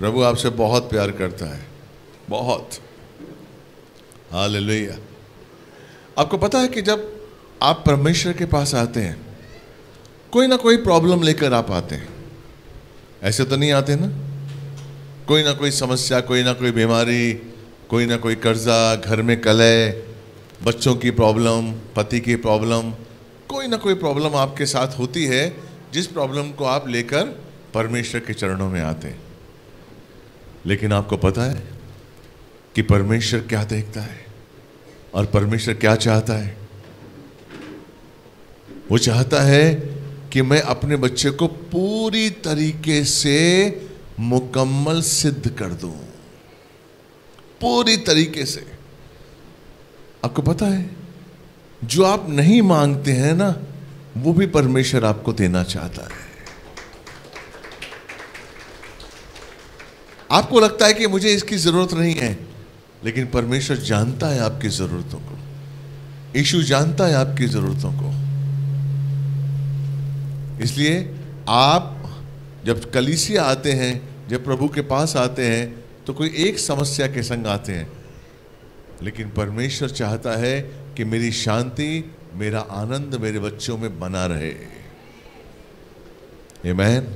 प्रभु आपसे बहुत प्यार करता है, बहुत। हालेलुया। आपको पता है कि जब आप परमेश्वर के पास आते हैं, कोई ना कोई प्रॉब्लम लेकर आप आते हैं, ऐसे तो नहीं आते ना? कोई ना कोई समस्या, कोई ना कोई बीमारी, कोई ना कोई कर्जा, घर में कलह, बच्चों की प्रॉब्लम, पति की प्रॉब्लम, कोई ना कोई प्रॉब्लम आपके साथ होती है, जिस प्रॉब्लम को आप लेकर परमेश्वर के चरणों में आते हैं। लेकिन आपको पता है कि परमेश्वर क्या देखता है और परमेश्वर क्या चाहता है? वो चाहता है कि मैं अपने बच्चे को पूरी तरीके से मुकम्मल सिद्ध कर दूं, पूरी तरीके से। आपको पता है, जो आप नहीं मांगते हैं ना, वो भी परमेश्वर आपको देना चाहता है। आपको लगता है कि मुझे इसकी जरूरत नहीं है, लेकिन परमेश्वर जानता है आपकी जरूरतों को। यीशु जानता है आपकी जरूरतों को। इसलिए आप जब कलीसिया आते हैं, जब प्रभु के पास आते हैं, तो कोई एक समस्या के संग आते हैं, लेकिन परमेश्वर चाहता है कि मेरी शांति, मेरा आनंद मेरे बच्चों में बना रहे। आमीन।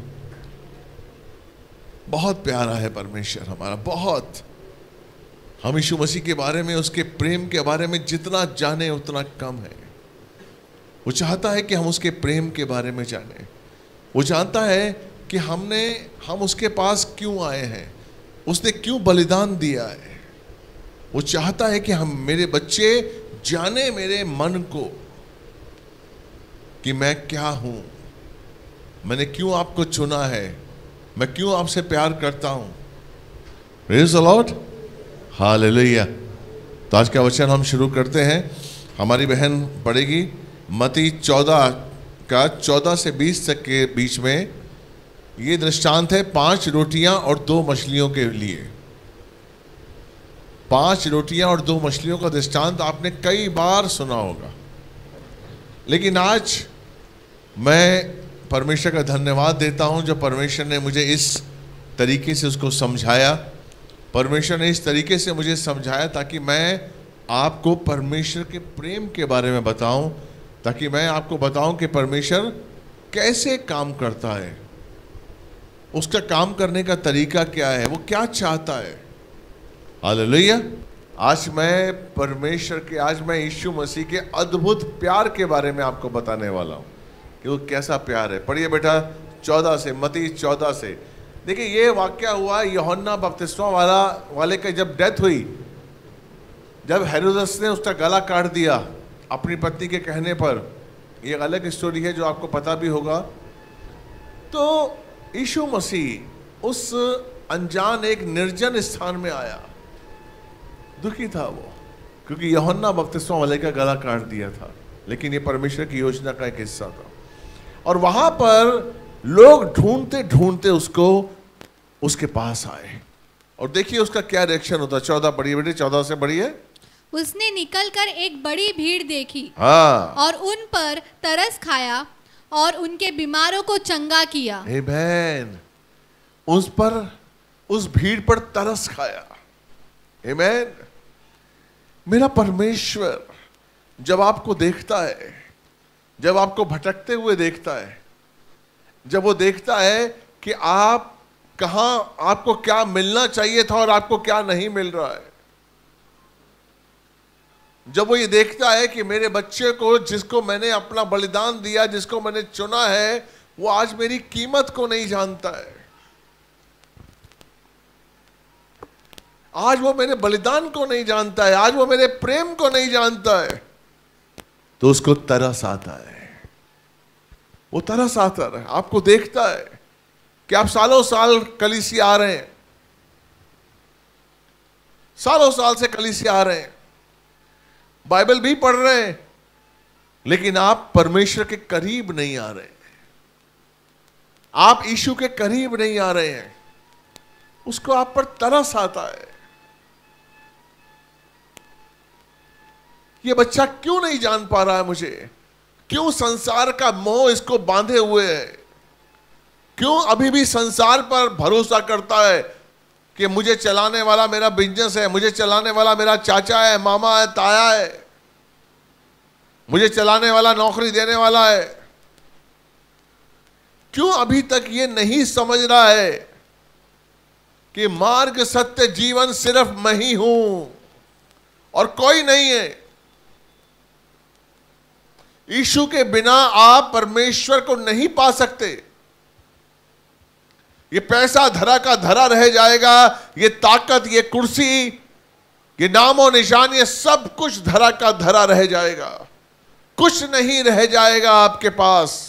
बहुत प्यारा है परमेश्वर हमारा, बहुत। हम यीशु मसीह के बारे में, उसके प्रेम के बारे में जितना जाने उतना कम है। वो चाहता है कि हम उसके प्रेम के बारे में जानें। वो जानता है कि हम उसके पास क्यों आए हैं, उसने क्यों बलिदान दिया है। वो चाहता है कि मेरे बच्चे जाने मेरे मन को कि मैं क्या हूं, मैंने क्यों आपको चुना है, मैं क्यों आपसे प्यार करता हूं। Praise the Lord. हालेलुया। तो आज का वचन हम शुरू करते हैं। हमारी बहन पढ़ेगी मत्ती 14 का 14 से 20 तक के बीच में। ये दृष्टांत है 5 रोटियां और 2 मछलियों के लिए। 5 रोटियां और 2 मछलियों का दृष्टांत आपने कई बार सुना होगा, लेकिन आज मैं परमेश्वर का धन्यवाद देता हूं जो परमेश्वर ने मुझे इस तरीके से उसको समझाया। परमेश्वर ने इस तरीके से मुझे समझाया ताकि मैं आपको परमेश्वर के प्रेम के बारे में बताऊं, ताकि मैं आपको बताऊं कि परमेश्वर कैसे काम करता है, उसका काम करने का तरीका क्या है, वो क्या चाहता है। हालेलुया। आज मैं यीशु मसीह के अद्भुत प्यार के बारे में आपको बताने वाला हूं कि वो कैसा प्यार है। पढ़िए बेटा 14 से, मत्ती 14 से। देखिए, ये वाकया हुआ यूहन्ना बपतिस्मा वाले का जब डेथ हुई, जब हेरोदेस ने उसका गला काट दिया अपनी पत्नी के कहने पर। ये एक अलग स्टोरी है जो आपको पता भी होगा। तो यीशु मसीह उस अनजान एक निर्जन स्थान में आया। दुखी था वो, क्योंकि यूहन्ना बपतिस्मा वाले का गला काट दिया था, लेकिन ये परमेश्वर की योजना का एक हिस्सा था। और वहां पर लोग ढूंढते ढूंढते उसके पास आए। और देखिए उसका क्या रिएक्शन होता है। 14 पढ़िए बेटे, 14 से पढ़िए। उसने निकलकर एक बड़ी भीड़ देखी, हाँ, और उन पर तरस खाया और उनके बीमारों को चंगा किया। आमीन। उस भीड़ पर तरस खाया। आमीन। मेरा परमेश्वर जब आपको देखता है, जब आपको भटकते हुए देखता है, जब वो देखता है कि आप कहां, आपको क्या मिलना चाहिए था और आपको क्या नहीं मिल रहा है, जब वो ये देखता है कि मेरे बच्चे को, जिसको मैंने अपना बलिदान दिया, जिसको मैंने चुना है, वो आज मेरी कीमत को नहीं जानता है, आज वो मेरे बलिदान को नहीं जानता है, आज वो मेरे प्रेम को नहीं जानता है, तो उसको तरस आता है। वो तरस आता है, आपको देखता है कि आप सालों साल कलीसिया आ रहे हैं, सालों साल से कलीसिया आ रहे हैं, बाइबल भी पढ़ रहे हैं, लेकिन आप परमेश्वर के करीब नहीं आ रहे हैं, आप यीशु के करीब नहीं आ रहे हैं। उसको आप पर तरस आता है। ये बच्चा क्यों नहीं जान पा रहा है मुझे, क्यों संसार का मोह इसको बांधे हुए है, क्यों अभी भी संसार पर भरोसा करता है, कि मुझे चलाने वाला मेरा बिजनेस है, मुझे चलाने वाला मेरा चाचा है, मामा है, ताया है, मुझे चलाने वाला नौकरी देने वाला है। क्यों अभी तक ये नहीं समझ रहा है कि मार्ग, सत्य, जीवन सिर्फ मैं ही हूं और कोई नहीं है। यीशु के बिना आप परमेश्वर को नहीं पा सकते। ये पैसा धरा का धरा रह जाएगा, ये ताकत, ये कुर्सी, ये नामो निशान, ये सब कुछ धरा का धरा रह जाएगा, कुछ नहीं रह जाएगा आपके पास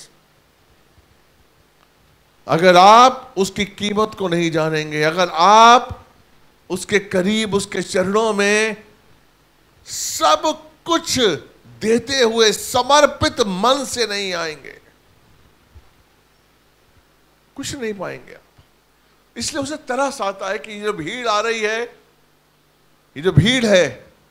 अगर आप उसकी कीमत को नहीं जानेंगे, अगर आप उसके करीब, उसके चरणों में सब कुछ देते हुए समर्पित मन से नहीं आएंगे, कुछ नहीं पाएंगे आप। इसलिए उसे तरस आता है कि ये जो भीड़ आ रही है, ये जो भीड़ है,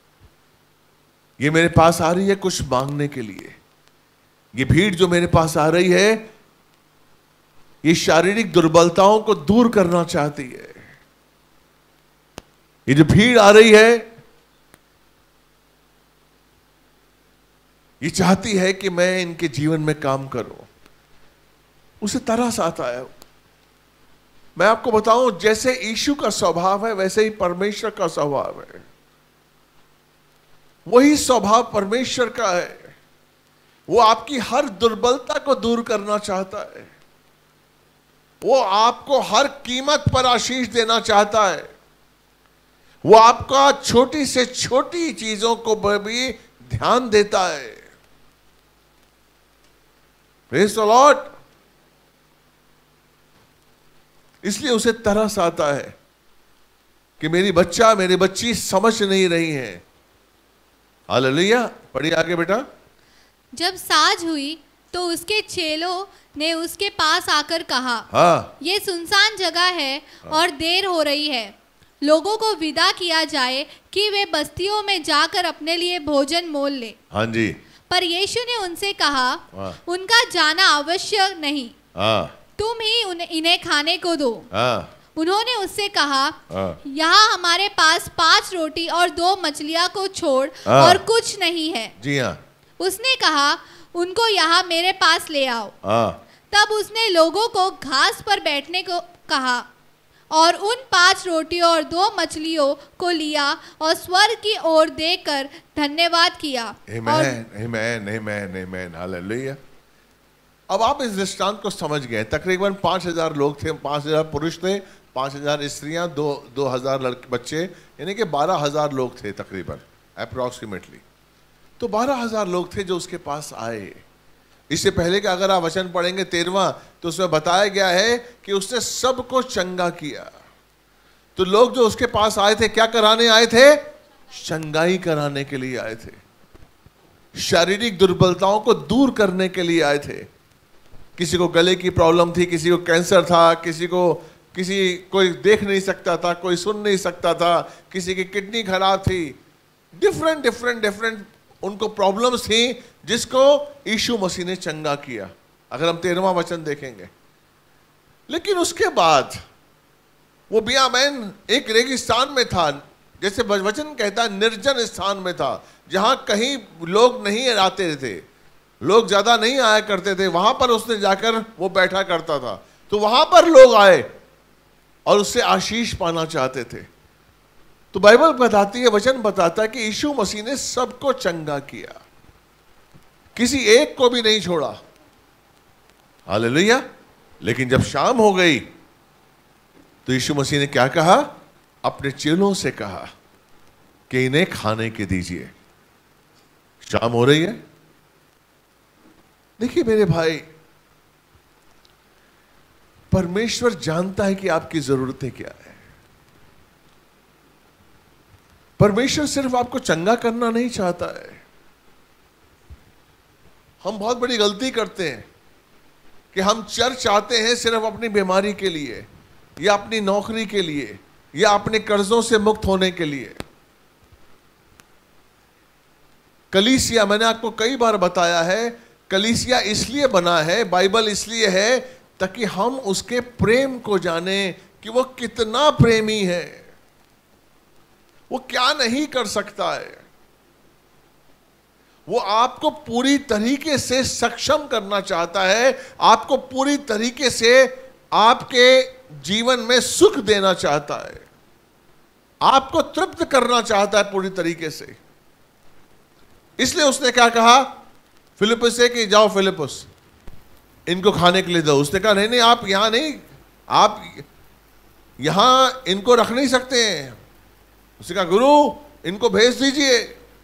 ये मेरे पास आ रही है कुछ मांगने के लिए। ये भीड़ जो मेरे पास आ रही है, ये शारीरिक दुर्बलताओं को दूर करना चाहती है। ये जो भीड़ आ रही है, ये चाहती है कि मैं इनके जीवन में काम करूं। उसे तरस आता है। मैं आपको बताऊं, जैसे यीशु का स्वभाव है वैसे ही परमेश्वर का स्वभाव है। वही स्वभाव परमेश्वर का है। वो आपकी हर दुर्बलता को दूर करना चाहता है। वो आपको हर कीमत पर आशीष देना चाहता है। वो आपका छोटी से छोटी चीजों को भी ध्यान देता है। Praise the Lord. इसलिए उसे तरस आता है कि मेरी बच्चा, मेरी बच्ची समझ नहीं रही है। हालेलुया। पढ़िए आगे बेटा। जब साँझ हुई तो उसके चेलों ने उसके पास आकर कहा, हाँ, ये सुनसान जगह है और देर हो रही है, लोगों को विदा किया जाए कि वे बस्तियों में जाकर अपने लिए भोजन मोल ले। हाँ जी। पर यीशु ने उनसे कहा, उनका जाना आवश्यक नहीं, तुम ही इन्हें खाने को दो। उन्होंने उससे कहा, यहाँ हमारे पास 5 रोटी और 2 मछलियाँ को छोड़ और कुछ नहीं है। जी हाँ। उसने कहा, उनको यहाँ मेरे पास ले आओ। तब उसने लोगों को घास पर बैठने को कहा और उन 5 रोटियों और 2 मछलियों को लिया और स्वर्ग की ओर देखकर धन्यवाद किया। आमीन, आमीन, आमीन, आमीन, हालेलुया। अब आप इस दृष्टांत को समझ गए। तकरीबन 5000 लोग थे, 5000 पुरुष थे, 5000 स्त्रियां, 2000 लड़के बच्चे, यानी कि 12000 लोग थे तकरीबन, अप्रोक्सीमेटली। तो 12000 लोग थे जो उसके पास आए। इससे पहले कि अगर आप वचन पढ़ेंगे 13वां, तो उसमें बताया गया है कि उसने सबको चंगा किया। तो लोग जो उसके पास आए थे, क्या कराने आए थे? चंगाई कराने के लिए आए थे, शारीरिक दुर्बलताओं को दूर करने के लिए आए थे। किसी को गले की प्रॉब्लम थी, किसी को कैंसर था, कोई देख नहीं सकता था, कोई सुन नहीं सकता था, किसी की किडनी खराब थी, डिफरेंट उनको प्रॉब्लम्स थी, जिसको यीशु मसीह ने चंगा किया। अगर हम 13वां वचन देखेंगे। लेकिन उसके बाद वो बियामैन एक रेगिस्तान में था, जैसे वचन कहता है निर्जन स्थान में था, जहां कहीं लोग नहीं आते थे, लोग ज्यादा नहीं आया करते थे। वहां पर उसने जाकर वो बैठा करता था। तो वहां पर लोग आए और उससे आशीष पाना चाहते थे। तो बाइबल बताती है, वचन बताता है कि यीशु मसीह ने सबको चंगा किया, किसी एक को भी नहीं छोड़ा। हालेलुया। लेकिन जब शाम हो गई तो यीशु मसीह ने क्या कहा? अपने चेलों से कहा कि इन्हें खाने के दीजिए। शाम हो रही है। देखिए मेरे भाई, परमेश्वर जानता है कि आपकी जरूरतें क्या है। परमेश्वर सिर्फ आपको चंगा करना नहीं चाहता है। हम बहुत बड़ी गलती करते हैं कि हम चर्च आते हैं सिर्फ अपनी बीमारी के लिए, या अपनी नौकरी के लिए, या अपने कर्जों से मुक्त होने के लिए। कलीसिया, मैंने आपको कई बार बताया है, कलीसिया इसलिए बना है, बाइबल इसलिए है ताकि हम उसके प्रेम को जाने कि वो कितना प्रेमी है, वो क्या नहीं कर सकता है। वो आपको पूरी तरीके से सक्षम करना चाहता है, आपको पूरी तरीके से आपके जीवन में सुख देना चाहता है, आपको तृप्त करना चाहता है पूरी तरीके से। इसलिए उसने क्या कहा फिलिप्पुस से कि जाओ फिलिप्पुस, इनको खाने के लिए दो। उसने कहा नहीं नहीं, आप यहां नहीं, आप यहां इनको रख नहीं सकते हैं। उसने कहा गुरु, इनको भेज दीजिए,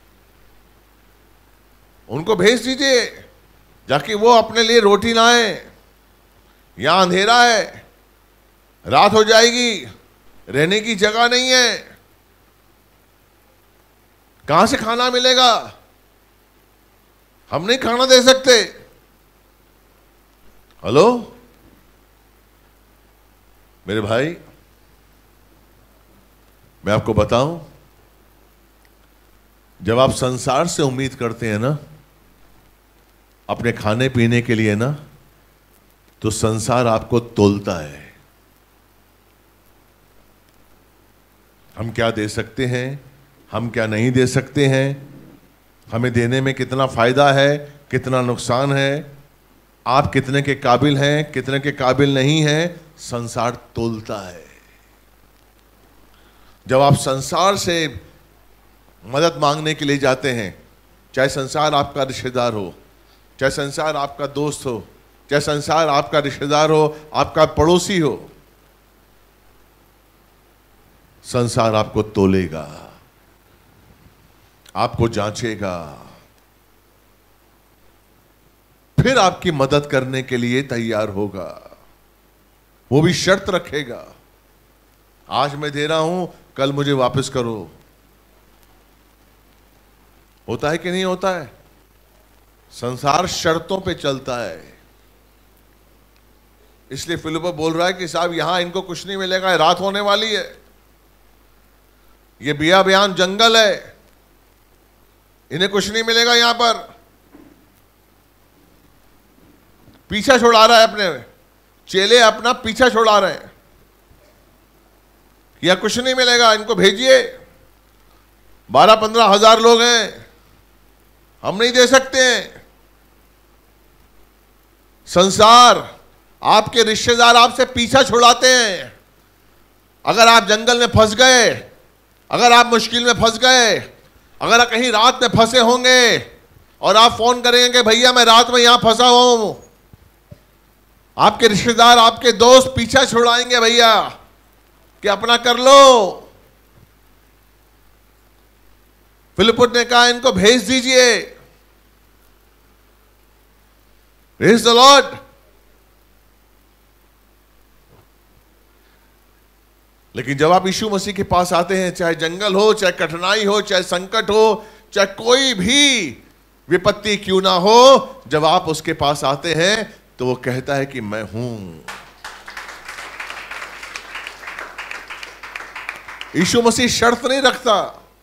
उनको भेज दीजिए, जाके वो अपने लिए रोटी लाए। यहां अंधेरा है, रात हो जाएगी, रहने की जगह नहीं है, कहां से खाना मिलेगा, हम नहीं खाना दे सकते। हेलो मेरे भाई, मैं आपको बताऊं, जब आप संसार से उम्मीद करते हैं ना अपने खाने पीने के लिए ना, तो संसार आपको तोलता है। हम क्या दे सकते हैं, हम क्या नहीं दे सकते हैं, हमें देने में कितना फायदा है, कितना नुकसान है, आप कितने के काबिल हैं, कितने के काबिल नहीं हैं, संसार तोलता है। जब आप संसार से मदद मांगने के लिए जाते हैं, चाहे संसार आपका रिश्तेदार हो, चाहे संसार आपका दोस्त हो, चाहे संसार आपका रिश्तेदार हो, आपका पड़ोसी हो, संसार आपको तोलेगा, आपको जांचेगा, फिर आपकी मदद करने के लिए तैयार होगा। वो भी शर्त रखेगा, आज मैं दे रहा हूं, कल मुझे वापस करो। होता है कि नहीं होता है? संसार शर्तों पे चलता है। इसलिए फिलिप्पुस बोल रहा है कि साहब यहां इनको कुछ नहीं मिलेगा, रात होने वाली है, ये बियाबान जंगल है, इन्हें कुछ नहीं मिलेगा। यहां पर पीछा छुड़ा रहा है, अपने चेले अपना पीछा छुड़ा रहे हैं, या कुछ नहीं मिलेगा, इनको भेजिए, 12-15 हजार लोग हैं, हम नहीं दे सकते हैं। संसार, आपके रिश्तेदार आपसे पीछा छुड़ाते हैं। अगर आप जंगल में फंस गए, अगर आप मुश्किल में फंस गए, अगर आप कहीं रात में फंसे होंगे और आप फोन करेंगे कि भैया मैं रात में यहां फंसा हूं, आपके रिश्तेदार, आपके दोस्त पीछा छुड़ाएंगे भैया कि अपना कर लो। फिलिप्पुस ने कहा इनको भेज दीजिए। Praise the Lord. लेकिन जब आप यीशु मसीह के पास आते हैं, चाहे जंगल हो, चाहे कठिनाई हो, चाहे संकट हो, चाहे कोई भी विपत्ति क्यों ना हो, जब आप उसके पास आते हैं तो वो कहता है कि मैं हूं। यीशु मसीह शर्त नहीं रखता,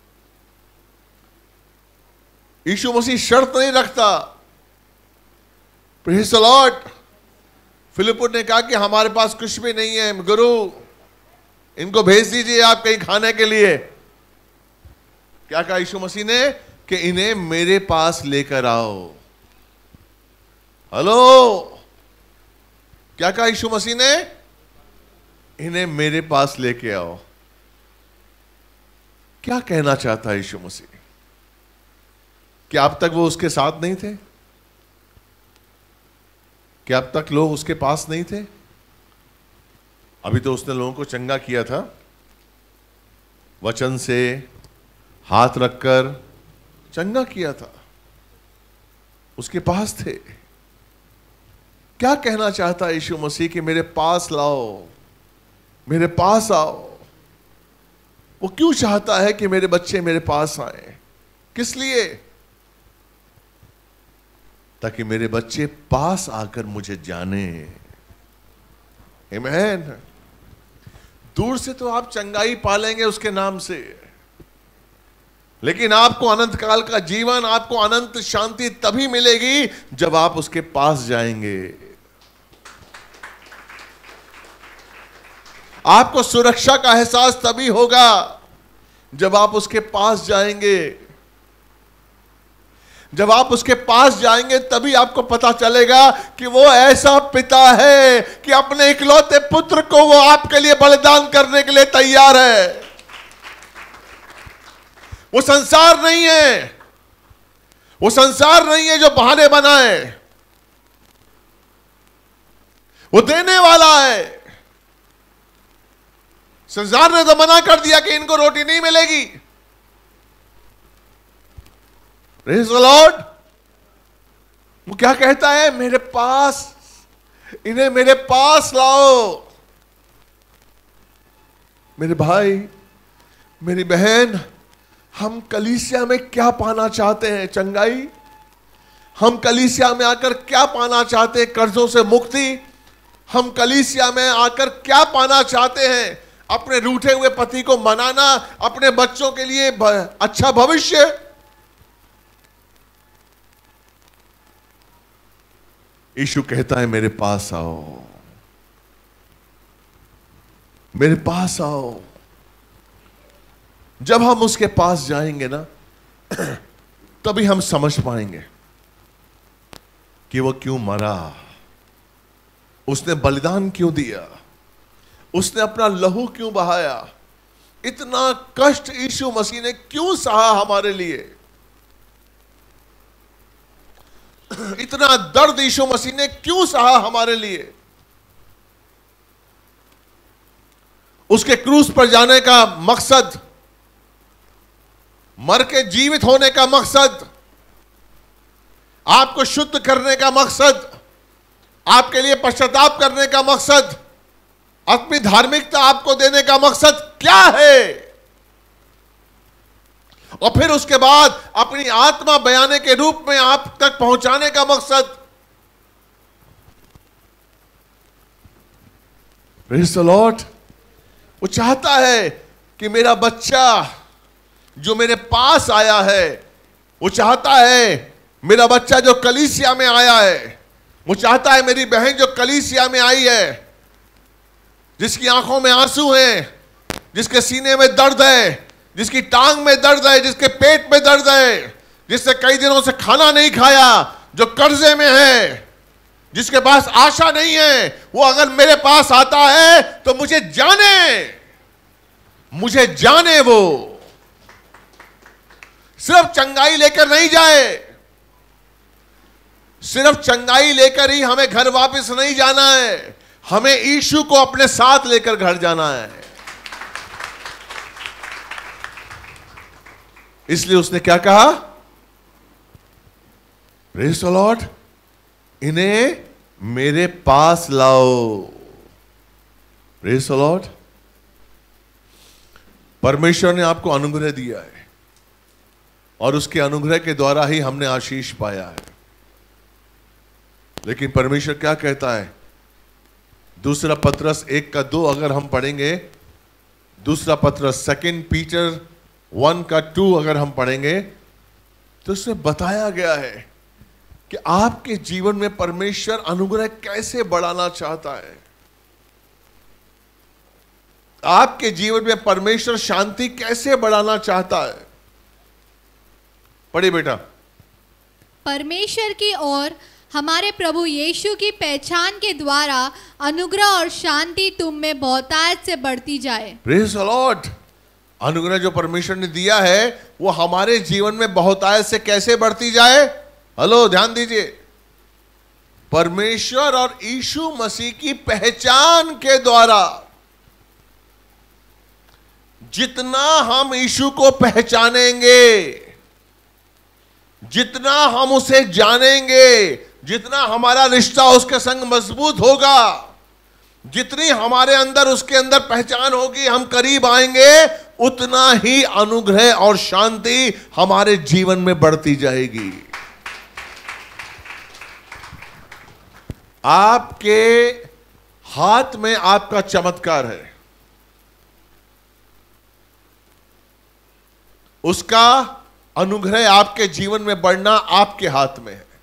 यीशु मसीह शर्त नहीं रखता। Praise the Lord. फिलिप्पुस ने कहा कि हमारे पास कुछ भी नहीं है गुरु, इनको भेज दीजिए आप कहीं खाने के लिए। क्या कहा यीशु मसीह ने? कि इन्हें मेरे पास लेकर आओ। हेलो, क्या कहा यीशु मसीह ने? इन्हें मेरे पास लेके आओ। क्या कहना चाहता है यीशु मसीह? क्या अब तक वो उसके साथ नहीं थे? क्या अब तक लोग उसके पास नहीं थे? अभी तो उसने लोगों को चंगा किया था, वचन से हाथ रखकर चंगा किया था, उसके पास थे। क्या कहना चाहता है यीशु मसीह? कि मेरे पास लाओ, मेरे पास आओ। वो क्यों चाहता है कि मेरे बच्चे मेरे पास आए? किस लिए? ताकि मेरे बच्चे पास आकर मुझे जाने। आमीन। दूर से तो आप चंगाई पालेंगे उसके नाम से, लेकिन आपको अनंत काल का जीवन, आपको अनंत शांति तभी मिलेगी जब आप उसके पास जाएंगे। आपको सुरक्षा का एहसास तभी होगा जब आप उसके पास जाएंगे। जब आप उसके पास जाएंगे तभी आपको पता चलेगा कि वो ऐसा पिता है कि अपने इकलौते पुत्र को वो आपके लिए बलिदान करने के लिए तैयार है। वो संसार नहीं है, वो संसार नहीं है जो बहाने बनाए, वो देने वाला है। संसार ने तो मना कर दिया कि इनको रोटी नहीं मिलेगी। Praise the Lord. वो क्या कहता है? मेरे पास, इन्हें मेरे पास लाओ। मेरे भाई, मेरी बहन, हम कलीसिया में क्या पाना चाहते हैं? चंगाई। हम कलीसिया में आकर क्या पाना चाहते हैं? कर्जों से मुक्ति। हम कलीसिया में आकर क्या पाना चाहते हैं? अपने रूठे हुए पति को मनाना, अपने बच्चों के लिए अच्छा भविष्य। यीशु कहता है मेरे पास आओ, मेरे पास आओ। जब हम उसके पास जाएंगे ना तभी हम समझ पाएंगे कि वो क्यों मरा, उसने बलिदान क्यों दिया, उसने अपना लहू क्यों बहाया, इतना कष्ट यीशु मसीह ने क्यों सहा हमारे लिए, इतना दर्द यीशु मसीह ने क्यों सहा हमारे लिए। उसके क्रूस पर जाने का मकसद, मर के जीवित होने का मकसद, आपको शुद्ध करने का मकसद, आपके लिए पश्चाताप करने का मकसद, अपनी धार्मिकता आपको देने का मकसद क्या है, और फिर उसके बाद अपनी आत्मा बयाने के रूप में आप तक पहुंचाने का मकसद। Praise the Lord. वो चाहता है कि मेरा बच्चा जो मेरे पास आया है, वो चाहता है मेरा बच्चा जो कलीसिया में आया है, वो चाहता है मेरी बहन जो कलीसिया में आई है, जिसकी आंखों में आंसू हैं, जिसके सीने में दर्द है, जिसकी टांग में दर्द है, जिसके पेट में दर्द है, जिससे कई दिनों से खाना नहीं खाया, जो कर्जे में है, जिसके पास आशा नहीं है, वो अगर मेरे पास आता है तो मुझे जाने वो सिर्फ चंगाई लेकर नहीं जाए। सिर्फ चंगाई लेकर ही हमें घर वापस नहीं जाना है, हमें यीशु को अपने साथ लेकर घर जाना है। इसलिए उसने क्या कहा? Praise the Lord. इन्हें मेरे पास लाओ। Praise the Lord. परमेश्वर ने आपको अनुग्रह दिया है और उसके अनुग्रह के द्वारा ही हमने आशीष पाया है। लेकिन परमेश्वर क्या कहता है? दूसरा पत्रस 1:2 अगर हम पढ़ेंगे, दूसरा पत्रस 2 पीटर 1:2 अगर हम पढ़ेंगे तो उसमें बताया गया है कि आपके जीवन में परमेश्वर अनुग्रह कैसे बढ़ाना चाहता है। आपके जीवन में परमेश्वर शांति कैसे बढ़ाना चाहता है। पढ़िए बेटा। परमेश्वर की ओर हमारे प्रभु यीशु की पहचान के द्वारा अनुग्रह और शांति तुम में बहुतायत से बढ़ती जाए। Praise the Lord. अनुग्रह जो परमेश्वर ने दिया है वो हमारे जीवन में बहुतायत से कैसे बढ़ती जाए? हेलो, ध्यान दीजिए। परमेश्वर और यीशु मसीह की पहचान के द्वारा। जितना हम यीशु को पहचानेंगे, जितना हम उसे जानेंगे, जितना हमारा रिश्ता उसके संग मजबूत होगा, जितनी हमारे अंदर उसके अंदर पहचान होगी, हम करीब आएंगे, उतना ही अनुग्रह और शांति हमारे जीवन में बढ़ती जाएगी। आपके हाथ में आपका चमत्कार है, उसका अनुग्रह आपके जीवन में बढ़ना आपके हाथ में है।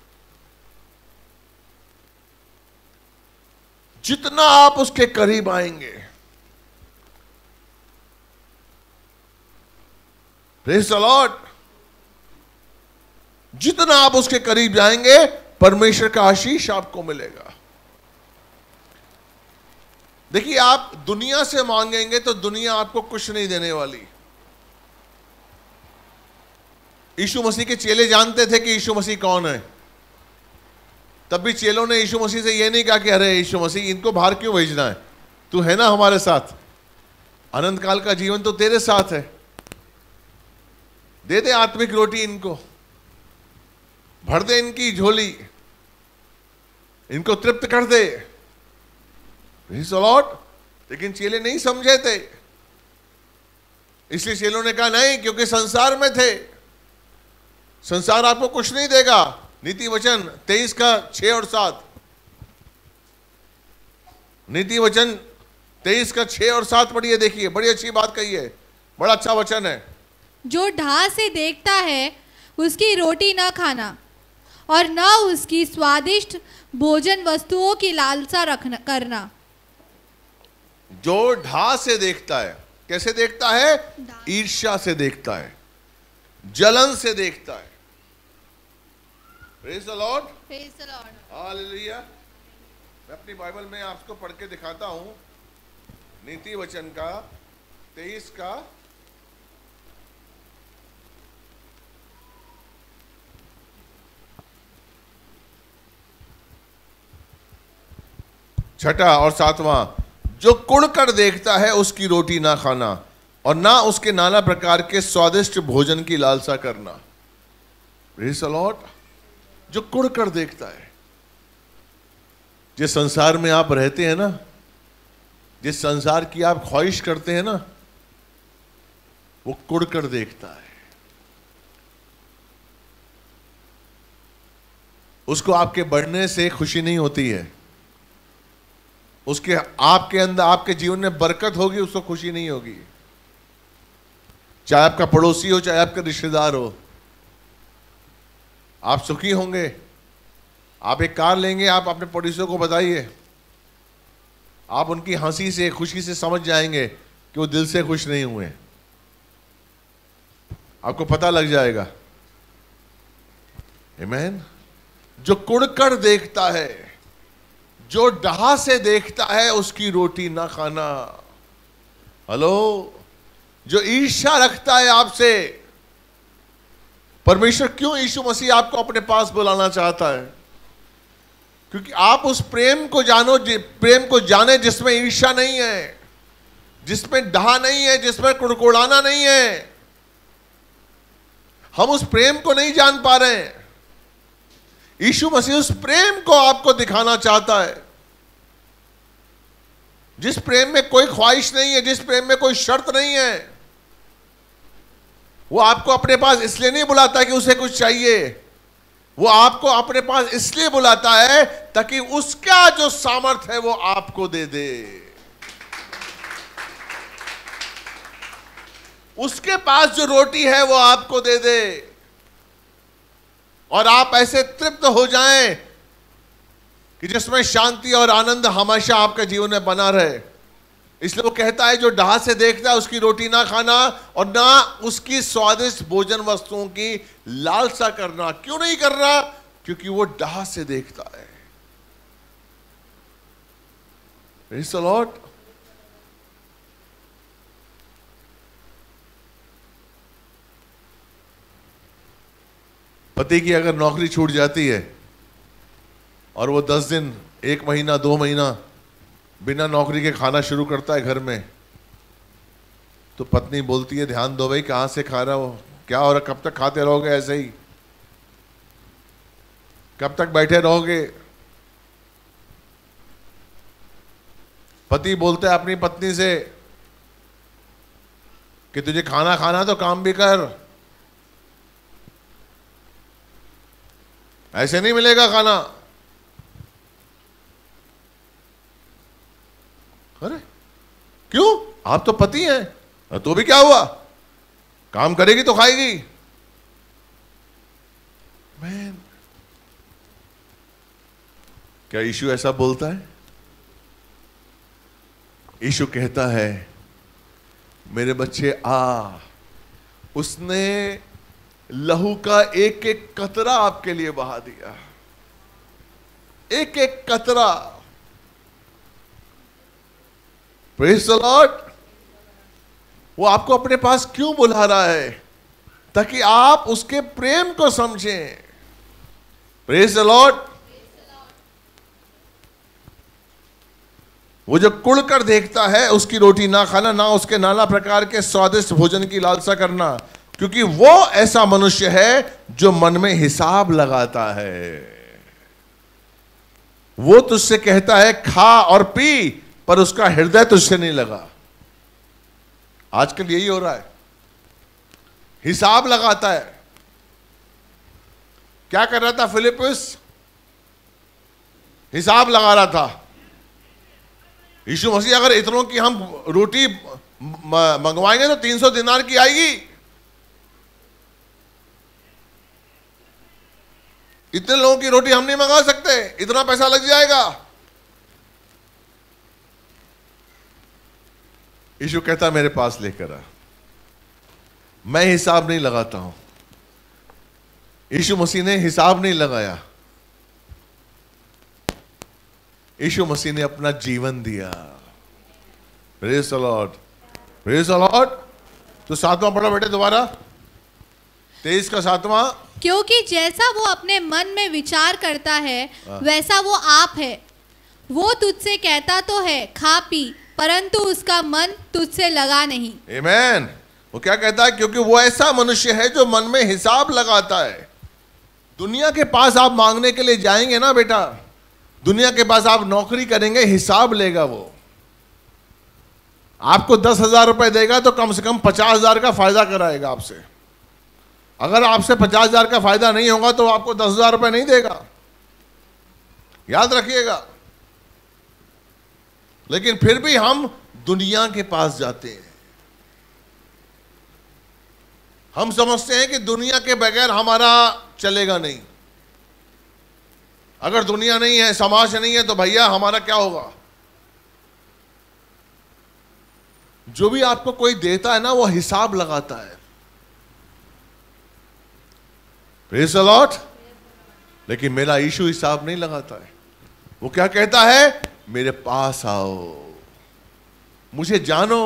जितना आप उसके करीब आएंगे, प्रेज़ द लॉर्ड। जितना आप उसके करीब जाएंगे परमेश्वर का आशीष आपको मिलेगा। देखिए, आप दुनिया से मांगेंगे तो दुनिया आपको कुछ नहीं देने वाली। यीशु मसीह के चेले जानते थे कि यीशु मसीह कौन है, तब भी चेलों ने यीशु मसीह से यह नहीं कहा कि अरे यीशु मसीह, इनको बाहर क्यों भेजना है, तू है ना हमारे साथ, अनंत काल का जीवन तो तेरे साथ है, दे दे आत्मिक रोटी इनको, भर दे इनकी झोली, इनको तृप्त कर दे। Praise the Lord. लेकिन चेले नहीं समझे थे, इसलिए चेलों ने कहा नहीं, क्योंकि संसार में थे, संसार आपको कुछ नहीं देगा। नीति वचन 23 का 6 और 7, नीति वचन 23 का 6 और 7 पढ़िए, देखिए बड़ी अच्छी बात कही है, बड़ा अच्छा वचन है। जो ढाह से देखता है उसकी रोटी न खाना और न उसकी स्वादिष्ट भोजन वस्तुओं की लालसा करना। जो ढाह से देखता है, कैसे देखता है? ईर्ष्या से देखता है, जलन से देखता है। Praise the Lord, praise the Lord, hallelujah. मैं अपनी बाइबल में आपको पढ़ के दिखाता हूं, नीति वचन का 23 का 6 और 7वां। जो कुढ़कर देखता है उसकी रोटी ना खाना और ना उसके नाना प्रकार के स्वादिष्ट भोजन की लालसा करना। Praise the Lord. जो कुढ़कर देखता है, जिस संसार में आप रहते हैं ना, जिस संसार की आप ख्वाहिश करते हैं ना, वो कुढ़कर देखता है। उसको आपके बढ़ने से खुशी नहीं होती है, उसके आपके अंदर, आपके जीवन में बरकत होगी, उसको खुशी नहीं होगी। चाहे आपका पड़ोसी हो, चाहे आपका रिश्तेदार हो, आप सुखी होंगे। आप एक कार लेंगे, आप अपने पड़ोसियों को बताइए, आप उनकी हंसी से, खुशी से समझ जाएंगे कि वो दिल से खुश नहीं हुए, आपको पता लग जाएगा। आमीन। जो कुढ़कर देखता है, जो ढाह से देखता है, उसकी रोटी ना खाना। हेलो। जो ईर्ष्या रखता है आपसे, परमेश्वर क्यों यीशु मसीह आपको अपने पास बुलाना चाहता है? क्योंकि आप उस प्रेम को जानो, प्रेम को जाने जिसमें ईर्ष्या नहीं है, जिसमें ढाह नहीं है, जिसमें कुड़कुड़ाना नहीं है। हम उस प्रेम को नहीं जान पा रहे हैं। यीशु मसीह उस प्रेम को आपको दिखाना चाहता है, जिस प्रेम में कोई ख्वाहिश नहीं है, जिस प्रेम में कोई शर्त नहीं है। वो आपको अपने पास इसलिए नहीं बुलाता कि उसे कुछ चाहिए, वो आपको अपने पास इसलिए बुलाता है ताकि उसका जो सामर्थ्य है वो आपको दे दे। उसके पास जो रोटी है वो आपको दे दे और आप ऐसे तृप्त हो जाएं कि जिसमें शांति और आनंद हमेशा आपके जीवन में बना रहे। इसलिए वो कहता है, जो ढाह से देखता है उसकी रोटी ना खाना और ना उसकी स्वादिष्ट भोजन वस्तुओं की लालसा करना। क्यों नहीं कर रहा? क्योंकि वो ढाह से देखता है। Praise the Lord. पति की अगर नौकरी छूट जाती है और वो 10 दिन, 1 महीना, 2 महीना बिना नौकरी के खाना शुरू करता है घर में, तो पत्नी बोलती है, ध्यान दो भाई, कहां से खा रहा हो, क्या हो रहा, कब तक खाते रहोगे ऐसे ही, कब तक बैठे रहोगे? पति बोलता है अपनी पत्नी से कि तुझे खाना खाना तो काम भी कर, ऐसे नहीं मिलेगा खाना। अरे क्यों? आप तो पति हैं, तो भी क्या हुआ, काम करेगी तो खाएगी। मैन, क्या यीशु ऐसा बोलता है? यीशु कहता है, मेरे बच्चे आ, उसने लहू का एक एक कतरा आपके लिए बहा दिया, एक एक कतरा। Praise the Lord. वो आपको अपने पास क्यों बुला रहा है? ताकि आप उसके प्रेम को समझें। Praise the Lord. वो जो कुड़ कर देखता है उसकी रोटी ना खाना, ना उसके नाना प्रकार के स्वादिष्ट भोजन की लालसा करना, क्योंकि वो ऐसा मनुष्य है जो मन में हिसाब लगाता है। वो तुझसे कहता है खा और पी, पर उसका हृदय तुझसे नहीं लगा। आजकल यही हो रहा है, हिसाब लगाता है। क्या कर रहा था फिलिप्पुस? हिसाब लगा रहा था। यीशु मसीह अगर इतनों की हम रोटी मंगवाएंगे तो 300 दिनार की आएगी। इतने लोगों की रोटी हम नहीं मंगा सकते, इतना पैसा लग जाएगा। यीशु कहता मेरे पास लेकर आ, मैं हिसाब नहीं लगाता हूं। यीशु मसीह ने हिसाब नहीं लगाया, यीशु मसीह ने अपना जीवन दिया। Praise the Lord, praise the Lord. तो 7वां पढ़ो बेटे दोबारा, 23 का 7वां। क्योंकि जैसा वो अपने मन में विचार करता है वैसा वो आप है। वो तुझसे कहता तो है खा पी, परंतु उसका मन तुझसे लगा नहीं। आमीन। वो क्या कहता है? क्योंकि वो ऐसा मनुष्य है जो मन में हिसाब लगाता है। दुनिया के पास आप मांगने के लिए जाएंगे ना बेटा, दुनिया के पास आप नौकरी करेंगे, हिसाब लेगा वो। आपको 10,000 रुपए देगा तो कम से कम 50,000 का फायदा कराएगा आपसे। अगर आपसे 50,000 का फायदा नहीं होगा तो आपको 10,000 रुपए नहीं देगा, याद रखिएगा। लेकिन फिर भी हम दुनिया के पास जाते हैं। हम समझते हैं कि दुनिया के बगैर हमारा चलेगा नहीं। अगर दुनिया नहीं है, समाज नहीं है, तो भैया हमारा क्या होगा? जो भी आपको कोई देता है ना, वो हिसाब लगाता है। Praise the Lord. लेकिन मेरा यीशु हिसाब नहीं लगाता है। वो क्या कहता है? मेरे पास आओ, मुझे जानो,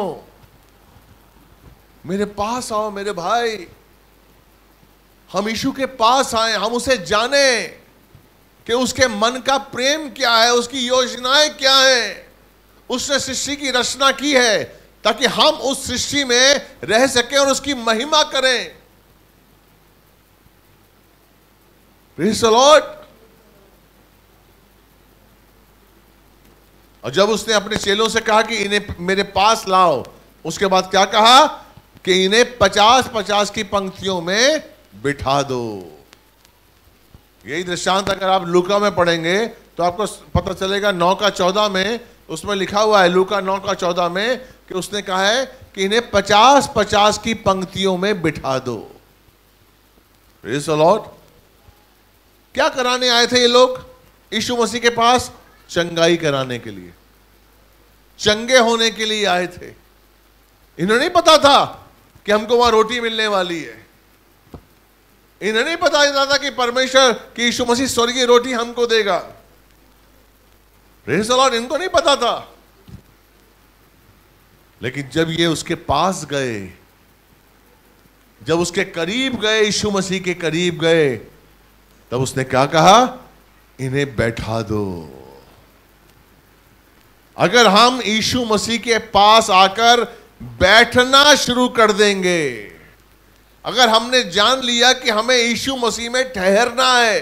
मेरे पास आओ मेरे भाई। हम यीशु के पास आए, हम उसे जाने कि उसके मन का प्रेम क्या है, उसकी योजनाएं क्या है। उसने सृष्टि की रचना की है ताकि हम उस सृष्टि में रह सकें और उसकी महिमा करें। Praise the Lord. और जब उसने अपने चेलों से कहा कि इन्हें मेरे पास लाओ, उसके बाद क्या कहा? कि इन्हें 50-50 की पंक्तियों में बिठा दो। यही दृष्टांत अगर आप लूका में पढ़ेंगे तो आपको पता चलेगा 9 का 14 में, उसमें लिखा हुआ है, लूका 9 का 14 में, कि उसने कहा है कि इन्हें 50-50 की पंक्तियों में बिठा दो। Praise the Lord. क्या कराने आए थे ये लोग यीशु मसीह के पास? चंगाई कराने के लिए, चंगे होने के लिए आए थे। इन्हें नहीं पता था कि हमको वहां रोटी मिलने वाली है। इन्हें नहीं पता था कि परमेश्वर की यीशु मसीह स्वर्गीय रोटी हमको देगा। Praise the Lord. इनको नहीं पता था। लेकिन जब ये उसके पास गए, जब उसके करीब गए, यीशु मसीह के करीब गए, तब उसने क्या कहा? इन्हें बैठा दो। अगर हम यीशु मसीह के पास आकर बैठना शुरू कर देंगे, अगर हमने जान लिया कि हमें यीशु मसीह में ठहरना है,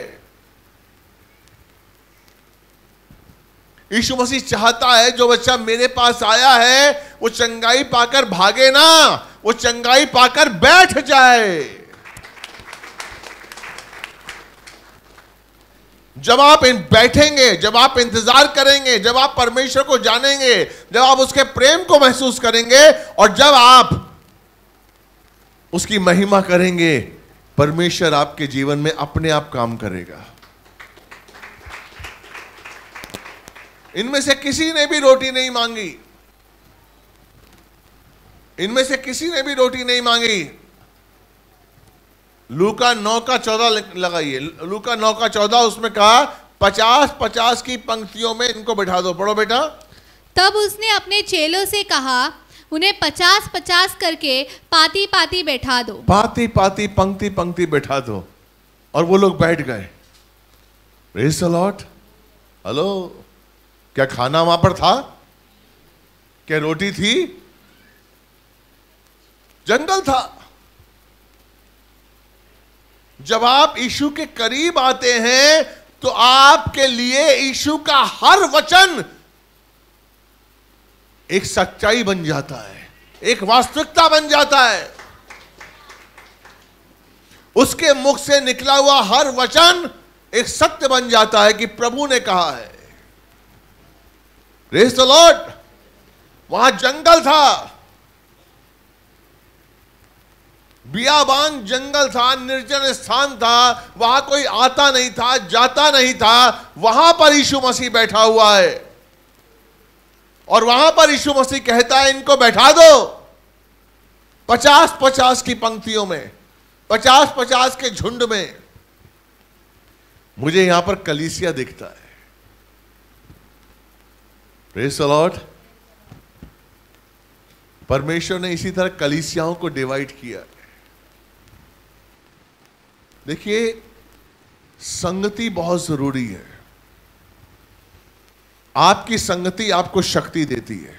यीशु मसीह चाहता है जो बच्चा मेरे पास आया है वो चंगाई पाकर भागे ना, वो चंगाई पाकर बैठ जाए। जब आप बैठेंगे, जब आप इंतजार करेंगे, जब आप परमेश्वर को जानेंगे, जब आप उसके प्रेम को महसूस करेंगे और जब आप उसकी महिमा करेंगे, परमेश्वर आपके जीवन में अपने आप काम करेगा। इनमें से किसी ने भी रोटी नहीं मांगी, इनमें से किसी ने भी रोटी नहीं मांगी। लूका 9:14 लगाइए, लूका 9:14, उसमें कहा 50-50 की पंक्तियों में इनको बैठा दो। पढ़ो बेटा। तब उसने अपने चेलों से कहा, उन्हें 50-50 करके पाती पाती बैठा दो। पाती पाती, पंक्ति पंक्ति बैठा दो। और वो लोग बैठ गए। Praise the Lord. हेलो, क्या खाना वहां पर था? क्या रोटी थी? जंगल था। जब आप यीशु के करीब आते हैं तो आपके लिए यीशु का हर वचन एक सच्चाई बन जाता है, एक वास्तविकता बन जाता है। उसके मुख से निकला हुआ हर वचन एक सत्य बन जाता है कि प्रभु ने कहा है। Praise the Lord. वहां जंगल था, बियाबान जंगल था, निर्जन स्थान था, वहां कोई आता नहीं था, जाता नहीं था। वहां पर यीशु मसीह बैठा हुआ है और वहां पर यीशु मसीह कहता है, इनको बैठा दो 50-50 की पंक्तियों में, 50-50 के झुंड में। मुझे यहां पर कलीसिया दिखता है। Praise the Lord. परमेश्वर ने इसी तरह कलीसियाओं को डिवाइड किया। देखिए, संगति बहुत जरूरी है। आपकी संगति आपको शक्ति देती है।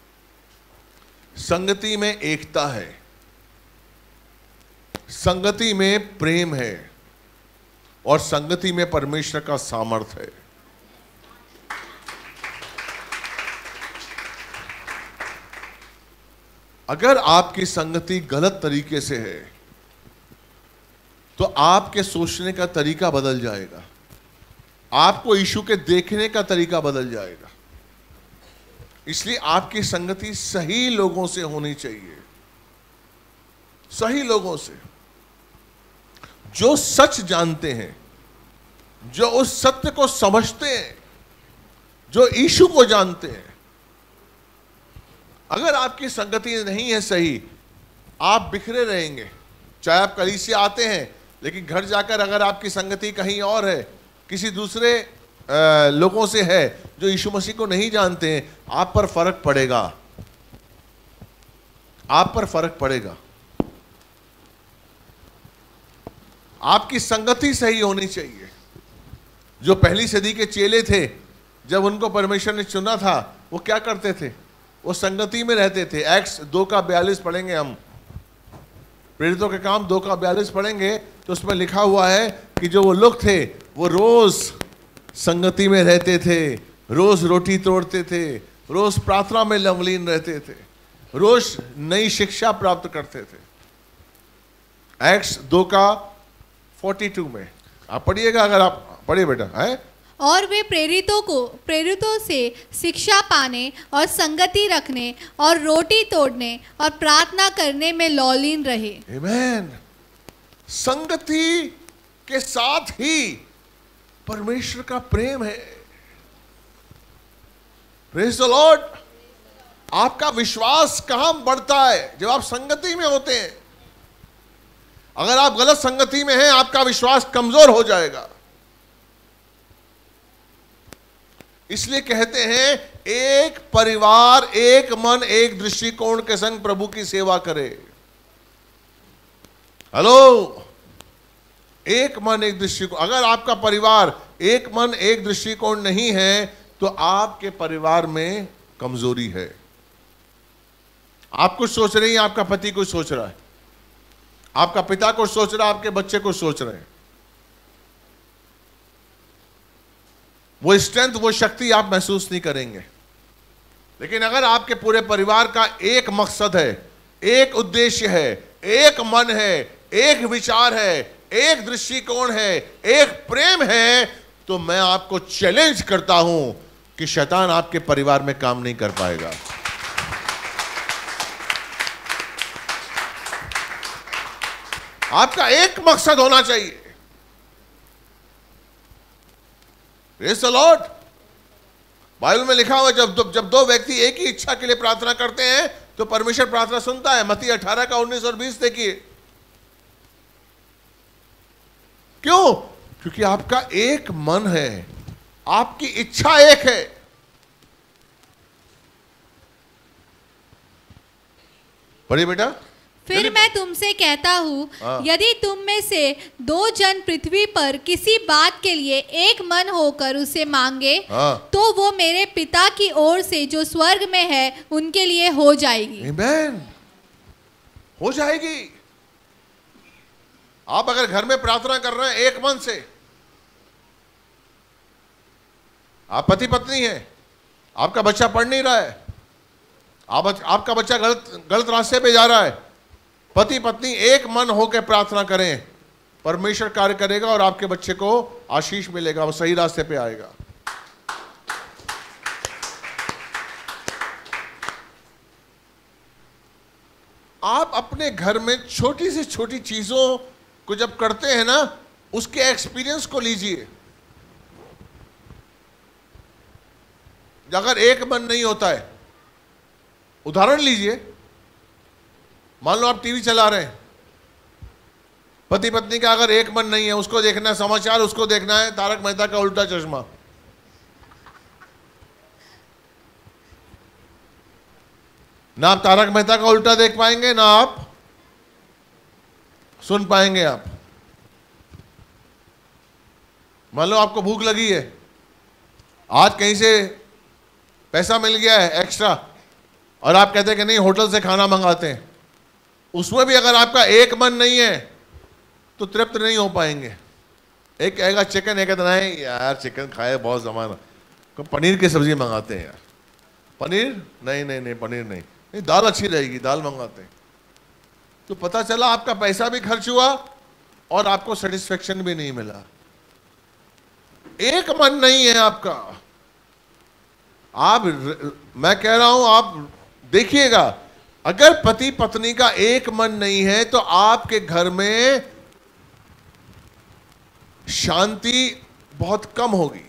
संगति में एकता है, संगति में प्रेम है और संगति में परमेश्वर का सामर्थ्य है। अगर आपकी संगति गलत तरीके से है तो आपके सोचने का तरीका बदल जाएगा, आपको यीशु के देखने का तरीका बदल जाएगा। इसलिए आपकी संगति सही लोगों से होनी चाहिए, सही लोगों से जो सच जानते हैं, जो उस सत्य को समझते हैं, जो यीशु को जानते हैं। अगर आपकी संगति नहीं है सही, आप बिखरे रहेंगे। चाहे आप कलीसिया आते हैं, लेकिन घर जाकर अगर आपकी संगति कहीं और है, किसी दूसरे लोगों से है जो यीशु मसीह को नहीं जानते हैं, आप पर फर्क पड़ेगा, आप पर फर्क पड़ेगा। आपकी संगति सही होनी चाहिए। जो पहली सदी के चेले थे, जब उनको परमेश्वर ने चुना था, वो क्या करते थे? वो संगति में रहते थे। एक्ट्स 2:42 पढ़ेंगे हम, प्रेरितों के काम 2:42 पढ़ेंगे तो उसमें लिखा हुआ है कि जो वो लोग थे वो रोज संगति में रहते थे, रोज रोटी तोड़ते थे, रोज प्रार्थना में लवलीन रहते थे, रोज नई शिक्षा प्राप्त करते थे। एक्ट्स 2:42 में आप पढ़िएगा, अगर आप पढ़िए बेटा है। और वे प्रेरितों से शिक्षा पाने और संगति रखने और रोटी तोड़ने और प्रार्थना करने में लौलीन रहे। आमीन। संगति के साथ ही परमेश्वर का प्रेम है। Praise the Lord. आपका विश्वास कहां बढ़ता है? जब आप संगति में होते हैं। अगर आप गलत संगति में हैं, आपका विश्वास कमजोर हो जाएगा। इसलिए कहते हैं, एक परिवार, एक मन, एक दृष्टिकोण के संग प्रभु की सेवा करे। हेलो, एक मन एक दृष्टिकोण। अगर आपका परिवार एक मन एक दृष्टिकोण नहीं है तो आपके परिवार में कमजोरी है। आप कुछ सोच रही हैं, आपका पति कुछ सोच रहा है, आपका पिता कुछ सोच रहा है, आपके बच्चे कुछ सोच रहे हैं। वो स्ट्रेंथ, वो शक्ति आप महसूस नहीं करेंगे। लेकिन अगर आपके पूरे परिवार का एक मकसद है, एक उद्देश्य है, एक मन है, एक विचार है, एक दृष्टिकोण है, एक प्रेम है, तो मैं आपको चैलेंज करता हूं कि शैतान आपके परिवार में काम नहीं कर पाएगा। आपका एक मकसद होना चाहिए। Praise the Lord. बाइबल में लिखा हुआ, जब दो व्यक्ति एक ही इच्छा के लिए प्रार्थना करते हैं तो परमेश्वर प्रार्थना सुनता है। मत्ती 18:19 और 20 देखिए। क्यों? क्योंकि आपका एक मन है, आपकी इच्छा एक है। पढ़िए बेटा। फिर मैं तुमसे कहता हूँ, यदि तुम में से 2 जन पृथ्वी पर किसी बात के लिए एक मन होकर उसे मांगे, तो वो मेरे पिता की ओर से जो स्वर्ग में है उनके लिए हो जाएगी। आमीन। हो जाएगी। आप अगर घर में प्रार्थना कर रहे हैं एक मन से, आप पति पत्नी हैं, आपका बच्चा पढ़ नहीं रहा है, आपका बच्चा गलत रास्ते पे जा रहा है, पति पत्नी एक मन होकर प्रार्थना करें, परमेश्वर कार्य करेगा और आपके बच्चे को आशीष मिलेगा, वो सही रास्ते पे आएगा। आप अपने घर में छोटी से छोटी चीजों को जब करते हैं ना, उसके एक्सपीरियंस को लीजिए। अगर एक मन नहीं होता है, उदाहरण लीजिए, मान लो आप टीवी चला रहे हैं, पति पत्नी का अगर एक मन नहीं है, उसको देखना है समाचार, उसको देखना है तारक मेहता का उल्टा चश्मा, ना आप तारक मेहता का उल्टा देख पाएंगे, ना आप सुन पाएंगे। आप मान लो आपको भूख लगी है, आज कहीं से पैसा मिल गया है एक्स्ट्रा, और आप कहते हैं कि नहीं होटल से खाना मंगाते हैं, उसमें भी अगर आपका एक मन नहीं है तो तृप्त नहीं हो पाएंगे। एक कहेगा चिकन, एक कहता नहीं यार चिकन खाए बहुत जमाना, तो पनीर की सब्जी मंगाते हैं यार, पनीर नहीं नहीं नहीं पनीर नहीं, नहीं दाल अच्छी रहेगी, दाल मंगाते हैं। तो पता चला आपका पैसा भी खर्च हुआ और आपको सेटिस्फेक्शन भी नहीं मिला। एक मन नहीं है आपका। मैं कह रहा हूं, आप देखिएगा, अगर पति पत्नी का एक मन नहीं है तो आपके घर में शांति बहुत कम होगी।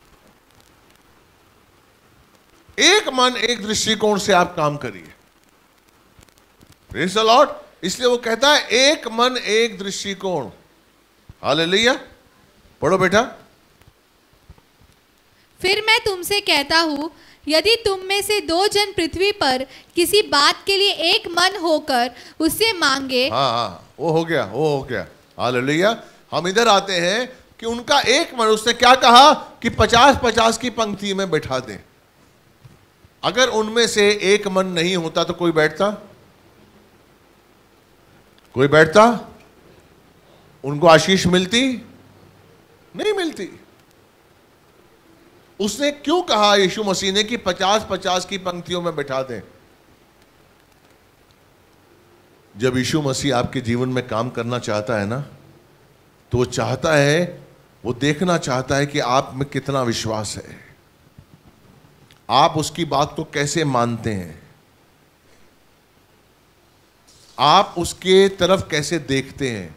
एक मन एक दृष्टिकोण से आप काम करिए। Praise the Lord. इसलिए वो कहता है एक मन एक दृष्टिकोण। हालेलुया। पढ़ो बेटा। फिर मैं तुमसे कहता हूं, यदि तुम में से 2 जन पृथ्वी पर किसी बात के लिए एक मन होकर उससे मांगे। हाँ, वो हो गया। हालेलुया। हम इधर आते हैं कि उनका एक मन, उसने क्या कहा कि 50-50 की पंक्ति में बैठा दें। अगर उनमें से एक मन नहीं होता तो कोई बैठता? उनको आशीष मिलती? नहीं मिलती। उसने क्यों कहा यीशु मसीह ने कि 50-50 की पंक्तियों में बैठा दें? जब यीशु मसीह आपके जीवन में काम करना चाहता है ना, तो वो चाहता है, वो देखना चाहता है कि आप में कितना विश्वास है, आप उसकी बात को कैसे मानते हैं, आप उसके तरफ कैसे देखते हैं।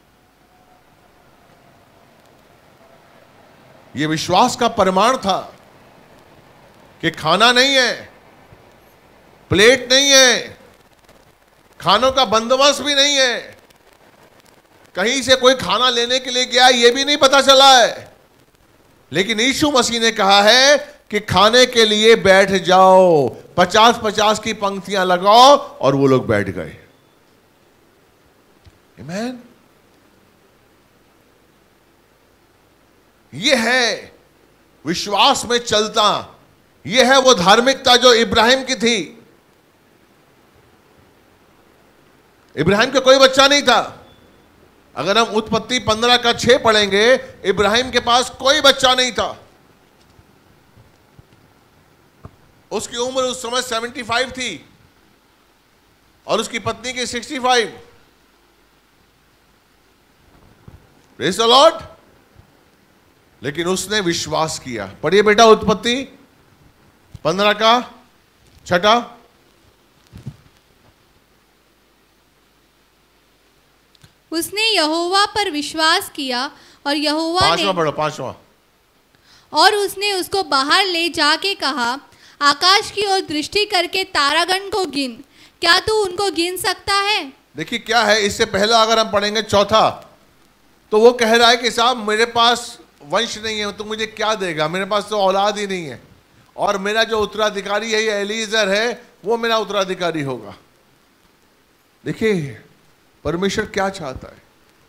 यह विश्वास का प्रमाण था कि खाना नहीं है, प्लेट नहीं है, खानों का बंदोबस्त भी नहीं है, कहीं से कोई खाना लेने के लिए गया यह भी नहीं पता चला है, लेकिन यीशु मसीह ने कहा है कि खाने के लिए बैठ जाओ, 50-50 की पंक्तियां लगाओ, और वो लोग बैठ गए। आमीन। यह है विश्वास में चलता, यह है वो धार्मिकता जो इब्राहिम की थी। इब्राहिम का कोई बच्चा नहीं था। अगर हम उत्पत्ति 15:6 पढ़ेंगे, इब्राहिम के पास कोई बच्चा नहीं था। उसकी उम्र उस समय 75 थी और उसकी पत्नी की 65। Praise the Lord. लेकिन उसने विश्वास किया। पढ़िए बेटा उत्पत्ति 15:6। उसने यहोवा पर विश्वास किया और यहोवा ने, 5वां पढ़ो, 5वां। और उसने उसको बाहर ले जाके कहा, आकाश की ओर दृष्टि करके तारागण को गिन, क्या तू उनको गिन सकता है? देखिए क्या है, इससे पहला अगर हम पढ़ेंगे 4, तो वो कह रहा है कि साहब मेरे पास वंश नहीं है, तो मुझे क्या देगा, मेरे पास तो औलाद ही नहीं है, और मेरा जो उत्तराधिकारी है ये एलीजर है, वो मेरा उत्तराधिकारी होगा। देखिए परमेश्वर क्या चाहता है।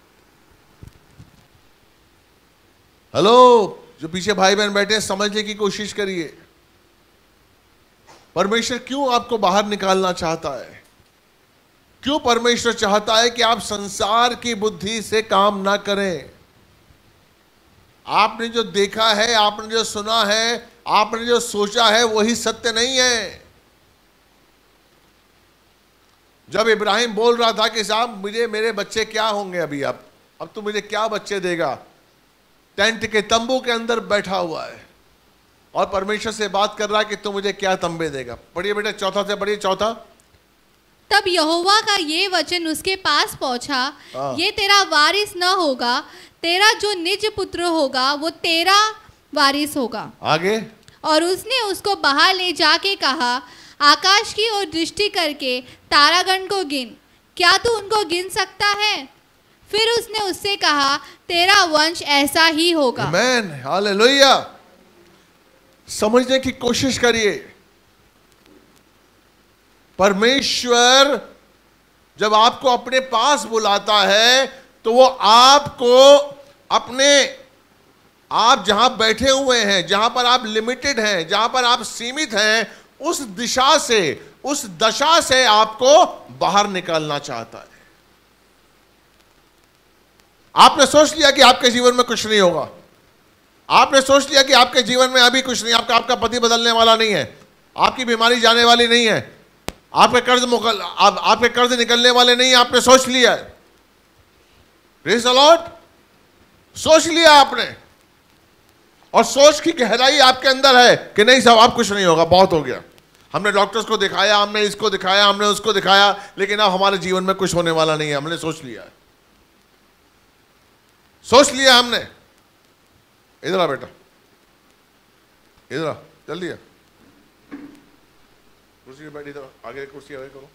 हेलो, जो पीछे भाई बहन बैठे हैं, समझने की कोशिश करिए, परमेश्वर क्यों आपको बाहर निकालना चाहता है। क्यों परमेश्वर चाहता है कि आप संसार की बुद्धि से काम ना करें। आपने जो देखा है, आपने जो सुना है, आपने जो सोचा है, वही सत्य नहीं है। जब इब्राहिम बोल रहा था कि साहब मुझे मेरे बच्चे क्या होंगे, अभी अब तू मुझे क्या बच्चे देगा, टेंट के तंबू के अंदर बैठा हुआ है और परमेश्वर से बात कर रहा है कि तू मुझे क्या तंबे देगा। पढ़िए बेटा, चौथा से पढ़िए, चौथा। तब यहोवा का ये वचन उसके पास पहुंचा, ये तेरा वारिस न होगा, तेरा जो निज पुत्र होगा वो तेरा वारिस होगा। आगे। और उसने उसको बाहर ले जाके कहा, आकाश की ओर दृष्टि करके तारागण को गिन, क्या तू उनको गिन सकता है। फिर उसने उससे कहा, तेरा वंश ऐसा ही होगा। आमीन, हालेलुया। समझने की कोशिश करिए, परमेश्वर जब आपको अपने पास बुलाता है तो वो आपको अपने, आप जहां बैठे हुए हैं, जहां पर आप लिमिटेड हैं, जहां पर आप सीमित हैं, उस दिशा से, उस दशा से आपको बाहर निकालना चाहता है। आपने सोच लिया कि आपके जीवन में कुछ नहीं होगा, आपने सोच लिया कि आपके जीवन में अभी कुछ नहीं, आपका पति बदलने वाला नहीं है, आपकी बीमारी जाने वाली नहीं है, आपके कर्ज निकलने वाले नहीं है, आपने सोच लिया है। प्रेज़ द लॉर्ड, सोच लिया आपने, और सोच की गहराई आपके अंदर है कि नहीं साहब अब कुछ नहीं होगा, बहुत हो गया, हमने डॉक्टर्स को दिखाया, हमने इसको दिखाया, हमने उसको दिखाया, लेकिन अब हमारे जीवन में कुछ होने वाला नहीं है। हमने सोच लिया है, सोच लिया हमने। इधर आ बेटा, इधर आ, जल्दी आ, कुर्सी पे बैठ, इधर आगे कुर्सी आगे करो,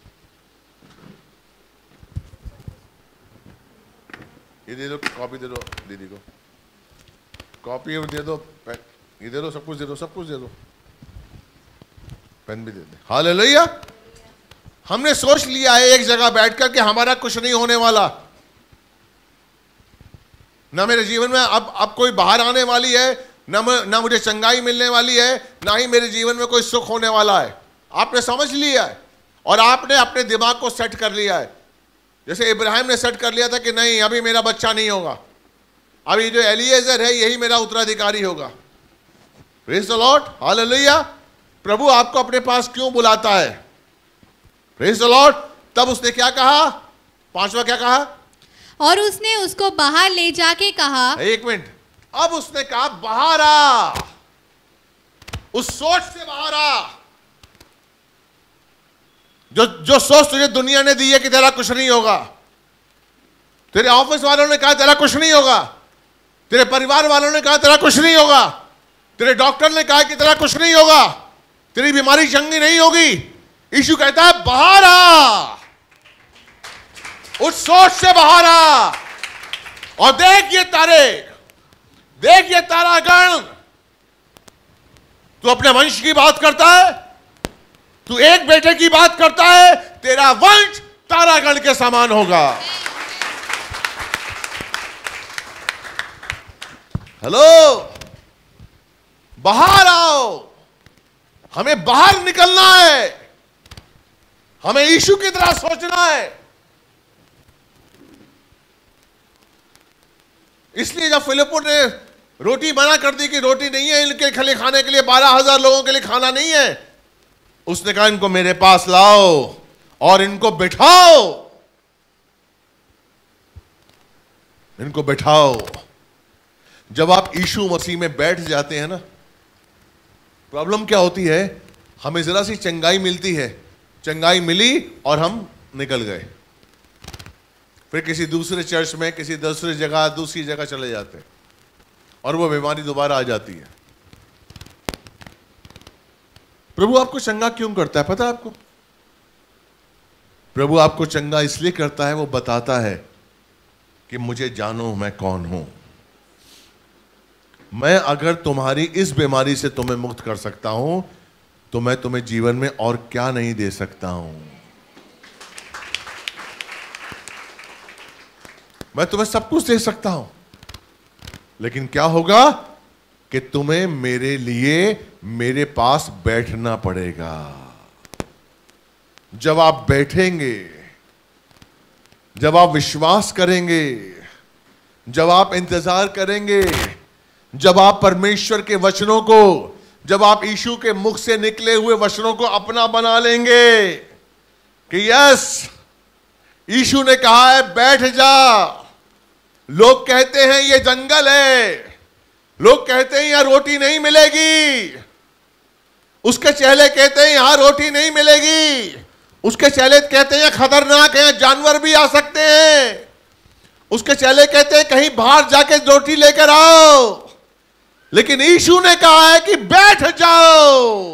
ये दे दो, कॉपी दे दो दीदी को, कॉपी दे दो, पेन ये दे दो, सब कुछ दे दो, सब कुछ दे दो, पेन भी दे दे। हालेलुया। हमने सोच लिया है एक जगह बैठकर कि हमारा कुछ नहीं होने वाला, ना मेरे जीवन में अब कोई बाहर आने वाली है, ना मुझे चंगाई मिलने वाली है, ना ही मेरे जीवन में कोई सुख होने वाला है। आपने समझ लिया है और आपने अपने दिमाग को सेट कर लिया है, जैसे इब्राहिम ने सेट कर लिया था कि नहीं अभी मेरा बच्चा नहीं होगा, अभी जो एलीएजर है यही मेरा उत्तराधिकारी होगा। Praise the Lord, hallelujah. प्रभु आपको अपने पास क्यों बुलाता है? Praise the Lord. तब उसने क्या कहा, पांचवा क्या कहा? और उसने उसको बाहर ले जाके कहा, एक मिनट, अब उसने कहा बाहर आ, उस सोच से बाहर आ, जो सोच तुझे दुनिया ने दी है कि तेरा कुछ नहीं होगा, तेरे ऑफिस वालों ने कहा तेरा कुछ नहीं होगा, तेरे परिवार वालों ने कहा तेरा कुछ नहीं होगा, तेरे डॉक्टर ने कहा कि तेरा कुछ नहीं होगा, तेरी बीमारी चंगी नहीं होगी। यीशु कहता है बाहर आ, उस सोच से बाहर आ, और देख ये तारे, देख ये तारागण। तू अपने वंश की बात करता है, तू एक बेटे की बात करता है, तेरा वंश तारागण के समान होगा। हेलो, बाहर आओ, हमें बाहर निकलना है, हमें यीशु की तरह सोचना है। इसलिए जब फिलिप्पो ने रोटी मना कर दी कि रोटी नहीं है इनके खाली खाने के लिए, 12,000 लोगों के लिए खाना नहीं है, उसने कहा इनको मेरे पास लाओ और इनको बिठाओ, इनको बिठाओ। जब आप यीशु मसीह में बैठ जाते हैं ना, प्रॉब्लम क्या होती है, हमें जरा सी चंगाई मिलती है, चंगाई मिली और हम निकल गए, फिर किसी दूसरे चर्च में, किसी दूसरी जगह चले जाते हैं और वो बीमारी दोबारा आ जाती है। प्रभु आपको चंगा क्यों करता है पता है आपको? प्रभु आपको चंगा इसलिए करता है, वो बताता है कि मुझे जानो मैं कौन हूं। मैं अगर तुम्हारी इस बीमारी से तुम्हें मुक्त कर सकता हूं तो मैं तुम्हें जीवन में और क्या नहीं दे सकता हूं। मैं तुम्हें सब कुछ दे सकता हूं, लेकिन क्या होगा कि तुम्हें मेरे लिए मेरे पास बैठना पड़ेगा। जब आप बैठेंगे, जब आप विश्वास करेंगे, जब आप इंतजार करेंगे, जब आप परमेश्वर के वचनों को, जब आप यीशु के मुख से निकले हुए वचनों को अपना बना लेंगे कि यस, यीशु ने कहा है बैठ जा। लोग कहते हैं ये जंगल है, लोग कहते हैं यहां रोटी नहीं मिलेगी, उसके चेले कहते हैं यहां रोटी नहीं मिलेगी, उसके चेले कहते हैं खतरनाक है, जानवर भी आ सकते हैं, उसके चेले कहते हैं कहीं बाहर जाके रोटी लेकर आओ। लेकिन यीशु ने कहा है कि बैठ जाओ।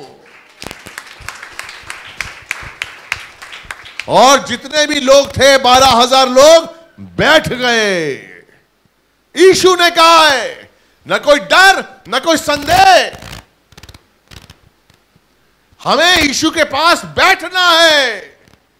और जितने भी लोग थे 12,000 लोग बैठ गए। यीशु ने कहा है, न कोई डर न कोई संदेह, हमें यीशु के पास बैठना है।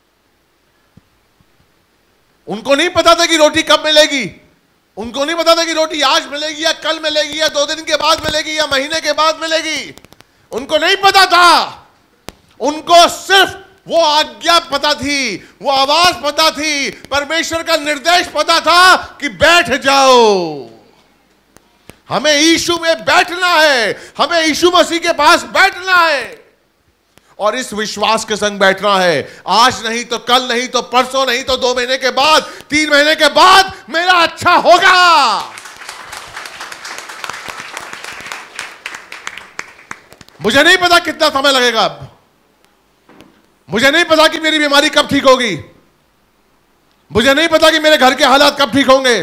उनको नहीं पता था कि रोटी कब मिलेगी, उनको नहीं पता था कि रोटी आज मिलेगी या कल मिलेगी या 2 दिन के बाद मिलेगी या महीने के बाद मिलेगी, उनको नहीं पता था। उनको सिर्फ वो आज्ञा पता थी, वो आवाज पता थी, परमेश्वर का निर्देश पता था कि बैठ जाओ। हमें यीशु में बैठना है, हमें यीशु मसीह के पास बैठना है और इस विश्वास के संग बैठना है। आज नहीं तो कल, नहीं तो परसों, नहीं तो 2 महीने के बाद, 3 महीने के बाद मेरा अच्छा होगा। मुझे नहीं पता कितना समय लगेगा, मुझे नहीं पता कि मेरी बीमारी कब ठीक होगी, मुझे नहीं पता कि मेरे घर के हालात कब ठीक होंगे,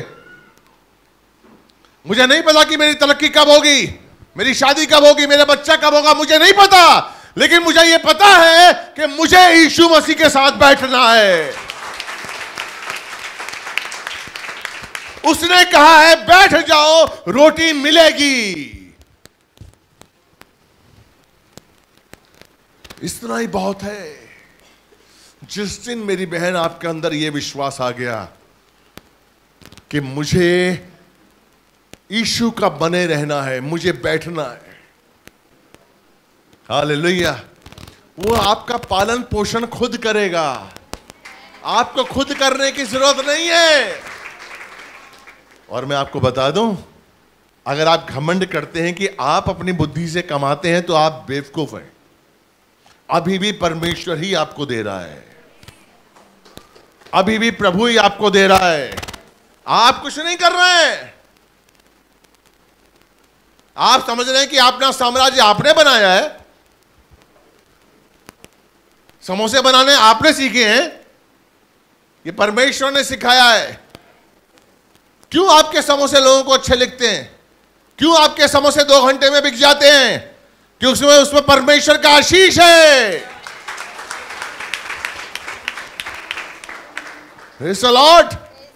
मुझे नहीं पता कि मेरी तरक्की कब होगी, मेरी शादी कब होगी, मेरा बच्चा कब होगा, मुझे नहीं पता। लेकिन मुझे यह पता है कि मुझे यीशु मसीह के साथ बैठना है। उसने कहा है बैठ जाओ, रोटी मिलेगी। इतना ही बहुत है। जिस दिन मेरी बहन आपके अंदर यह विश्वास आ गया कि मुझे यीशु का बने रहना है, मुझे बैठना है, हालेलुया, वो आपका पालन पोषण खुद करेगा, आपको खुद करने की जरूरत नहीं है। और मैं आपको बता दूं, अगर आप घमंड करते हैं कि आप अपनी बुद्धि से कमाते हैं तो आप बेवकूफ हैं। अभी भी परमेश्वर ही आपको दे रहा है, अभी भी प्रभु ही आपको दे रहा है, आप कुछ नहीं कर रहे हैं। आप समझ रहे हैं कि अपना साम्राज्य आपने बनाया है, समोसे बनाने आपने सीखे हैं, ये परमेश्वर ने सिखाया है। क्यों आपके समोसे लोगों को अच्छे लिखते हैं? क्यों आपके समोसे 2 घंटे में बिक जाते हैं? क्योंकि उसमें परमेश्वर का आशीष है। Praise the Lord.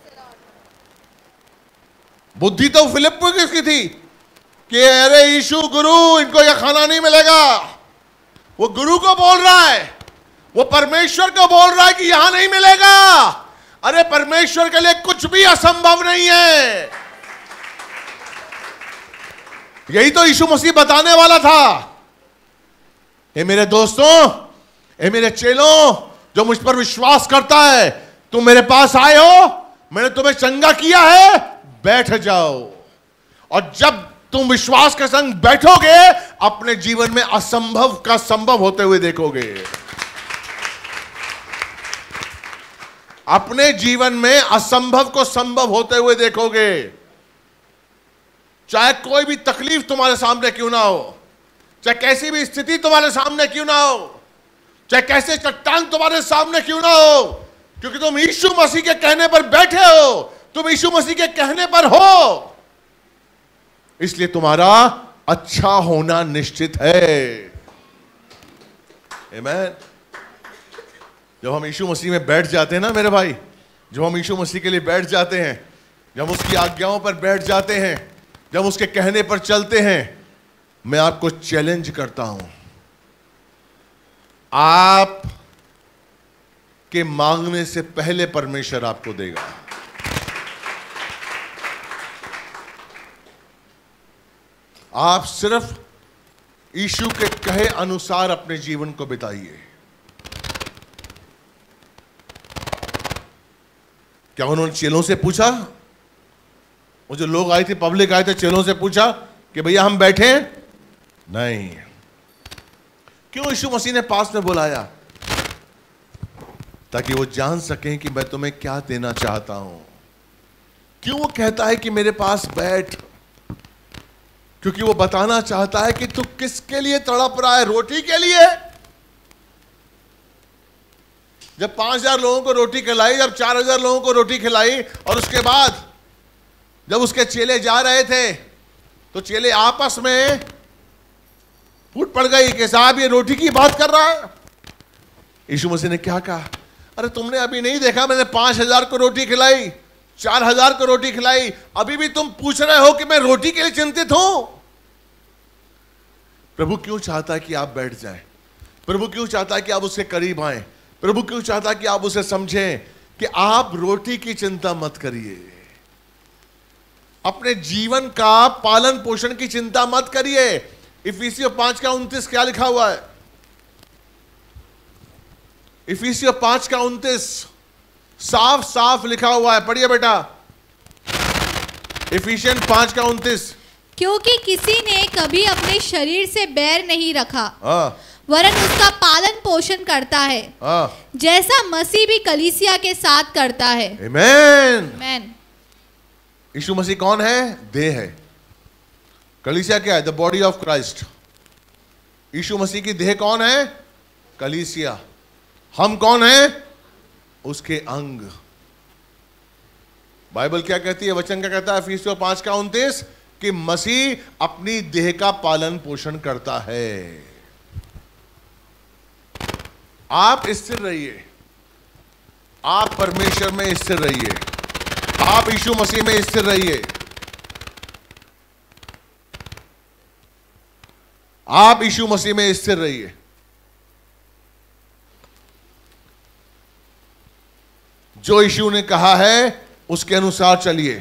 बुद्धि तो फिलिप को किसकी थी कि अरे यीशु गुरु, इनको यह खाना नहीं मिलेगा। वो गुरु को बोल रहा है, वो परमेश्वर को बोल रहा है कि यहां नहीं मिलेगा। अरे परमेश्वर के लिए कुछ भी असंभव नहीं है। यही तो यीशु मसीह बताने वाला था। ये मेरे दोस्तों, ये मेरे चेलों, जो मुझ पर विश्वास करता है, तुम मेरे पास आए हो, मैंने तुम्हें चंगा किया है, बैठ जाओ। और जब तुम विश्वास के संग बैठोगे, अपने जीवन में असंभव का संभव होते हुए देखोगे। अपने जीवन में असंभव को संभव होते हुए देखोगे। चाहे कोई भी तकलीफ तुम्हारे सामने क्यों ना हो, चाहे कैसी भी स्थिति तुम्हारे सामने क्यों ना हो, चाहे कैसे चट्टान तुम्हारे सामने क्यों ना हो, क्योंकि तुम यीशु मसीह के कहने पर बैठे हो, तुम यीशु मसीह के कहने पर हो, इसलिए तुम्हारा अच्छा होना निश्चित है। आमीन। जब हम यीशु मसीह में बैठ जाते हैं ना मेरे भाई, जब हम यीशु मसीह के लिए बैठ जाते हैं, जब उसकी आज्ञाओं पर बैठ जाते हैं, जब उसके कहने पर चलते हैं, मैं आपको चैलेंज करता हूं, आप के मांगने से पहले परमेश्वर आपको देगा। आप सिर्फ यीशु के कहे अनुसार अपने जीवन को बिताइए। क्या उन्होंने चेलों से पूछा? वो जो लोग आए थे, पब्लिक आए थे, चेलों से पूछा कि भैया हम बैठे? नहीं। क्यों यीशु मसीह ने पास में बुलाया? ताकि वो जान सकें कि मैं तुम्हें क्या देना चाहता हूं। क्यों वो कहता है कि मेरे पास बैठ? क्योंकि वो बताना चाहता है कि तू किसके लिए तड़प रहा है? रोटी के लिए? जब 5000 लोगों को रोटी खिलाई, जब 4000 लोगों को रोटी खिलाई, और उसके बाद जब उसके चेले जा रहे थे तो चेले आपस में फूट पड़ गई कि साहब ये रोटी की बात कर रहा है। यीशु मसीह ने क्या कहा? अरे तुमने अभी नहीं देखा मैंने 5000 को रोटी खिलाई, 4000 को रोटी खिलाई, अभी भी तुम पूछ रहे हो कि मैं रोटी के लिए चिंतित हूं? प्रभु क्यों चाहता है कि आप बैठ जाएं? प्रभु क्यों चाहता है कि आप उसके करीब आएं? प्रभु क्यों चाहता है कि आप उसे समझें कि आप रोटी की चिंता मत करिए, अपने जीवन का पालन पोषण की चिंता मत करिए। इफिसियों 5:29 क्या लिखा हुआ है? इफिसियों 5:29 साफ साफ लिखा हुआ है, पढ़िए बेटा। इफिसियन 5:29। क्योंकि किसी ने कभी अपने शरीर से बैर नहीं रखा, वरन उसका पालन पोषण करता है, जैसा मसीह भी कलीसिया के साथ करता है। आमेन। आमेन। यीशु मसीह कौन है? देह है। कलीसिया क्या है? The body of Christ. Yeshu मसीह की देह कौन है? कलीसिया। हम कौन है? उसके अंग। बाइबल क्या कहती है? वचन क्या कहता है? इफिसियों 5:29 कि मसीह अपनी देह का पालन पोषण करता है। आप स्थिर रहिए, आप परमेश्वर में स्थिर रहिए, आप यीशु मसीह में स्थिर रहिए, आप यीशु मसीह में स्थिर रहिए। जो यीशु ने कहा है उसके अनुसार चलिए।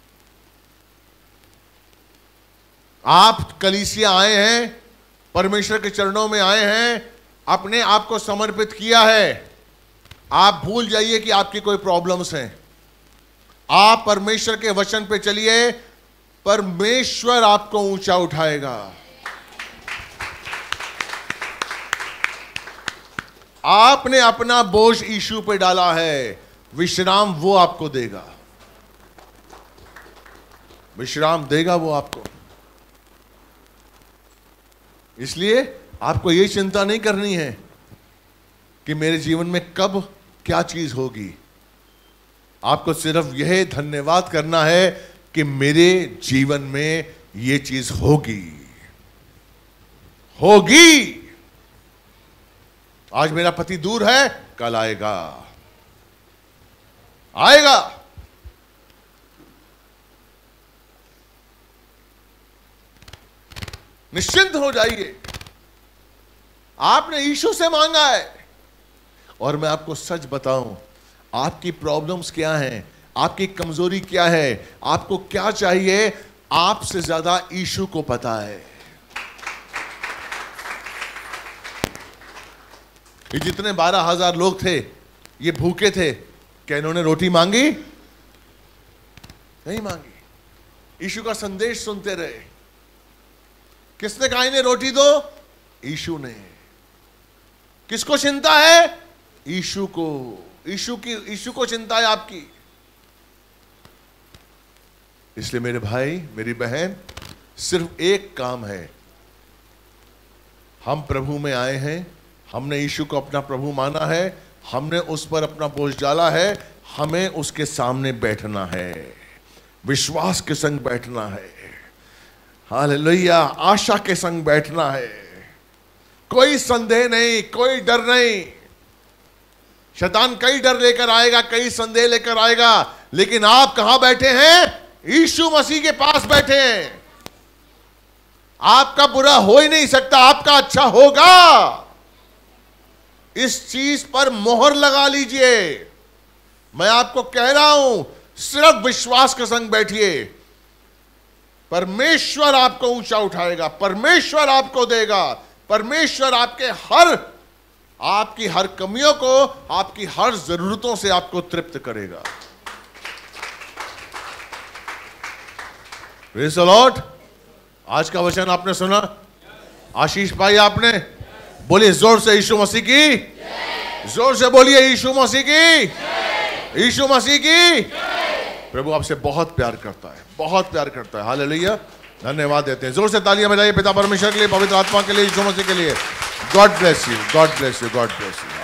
आप कलीसिया आए हैं, परमेश्वर के चरणों में आए हैं, अपने आप को समर्पित किया है। आप भूल जाइए कि आपकी कोई प्रॉब्लम्स हैं। आप परमेश्वर के वचन पे चलिए, परमेश्वर आपको ऊंचा उठाएगा। आपने अपना बोझ यीशु पे डाला है, विश्राम वो आपको देगा, विश्राम देगा वो आपको। इसलिए आपको ये चिंता नहीं करनी है कि मेरे जीवन में कब क्या चीज होगी। आपको सिर्फ यह धन्यवाद करना है कि मेरे जीवन में ये चीज होगी, होगी। आज मेरा पति दूर है, कल आएगा, आएगा। निश्चिंत हो जाइए, आपने यीशु से मांगा है। और मैं आपको सच बताऊं, आपकी प्रॉब्लम्स क्या हैं, आपकी कमजोरी क्या है, आपको क्या चाहिए, आपसे ज्यादा यीशु को पता है। ये जितने 12,000 लोग थे, ये भूखे थे, क्या इन्होंने रोटी मांगी? नहीं मांगी। यीशु का संदेश सुनते रहे। किसने कहा इन्हें रोटी दो? यीशु ने। किसको चिंता है? यीशु को। यीशु को चिंता है आपकी। इसलिए मेरे भाई, मेरी बहन, सिर्फ एक काम है। हम प्रभु में आए हैं, हमने यीशु को अपना प्रभु माना है, हमने उस पर अपना बोझ डाला है, हमें उसके सामने बैठना है, विश्वास के संग बैठना है, हालेलुया, आशा के संग बैठना है। कोई संदेह नहीं, कोई डर नहीं। शैतान कई डर लेकर आएगा, कई संदेह लेकर आएगा, लेकिन आप कहां बैठे हैं? यीशु मसीह के पास बैठे हैं। आपका बुरा हो ही नहीं सकता, आपका अच्छा होगा। इस चीज पर मोहर लगा लीजिए। मैं आपको कह रहा हूं, सिर्फ विश्वास के संग बैठिए। परमेश्वर आपको ऊंचा उठाएगा, परमेश्वर आपको देगा, परमेश्वर आपकी हर कमियों को, आपकी हर जरूरतों से आपको तृप्त करेगा। Praise the Lord. आज का वचन आपने सुना, आशीष पाई आपने। बोलिए जोर से यीशु मसीह की, जोर से बोलिए यीशु मसीह की, यीशु मसीह की। प्रभु आपसे बहुत प्यार करता है, बहुत प्यार करता है। हालेलुया, धन्यवाद देते हैं। जोर से तालियां बजाइए पिता परमेश्वर के लिए, पवित्र आत्मा के लिए, यीशु मसीह के लिए। God bless you, God bless you, God bless you.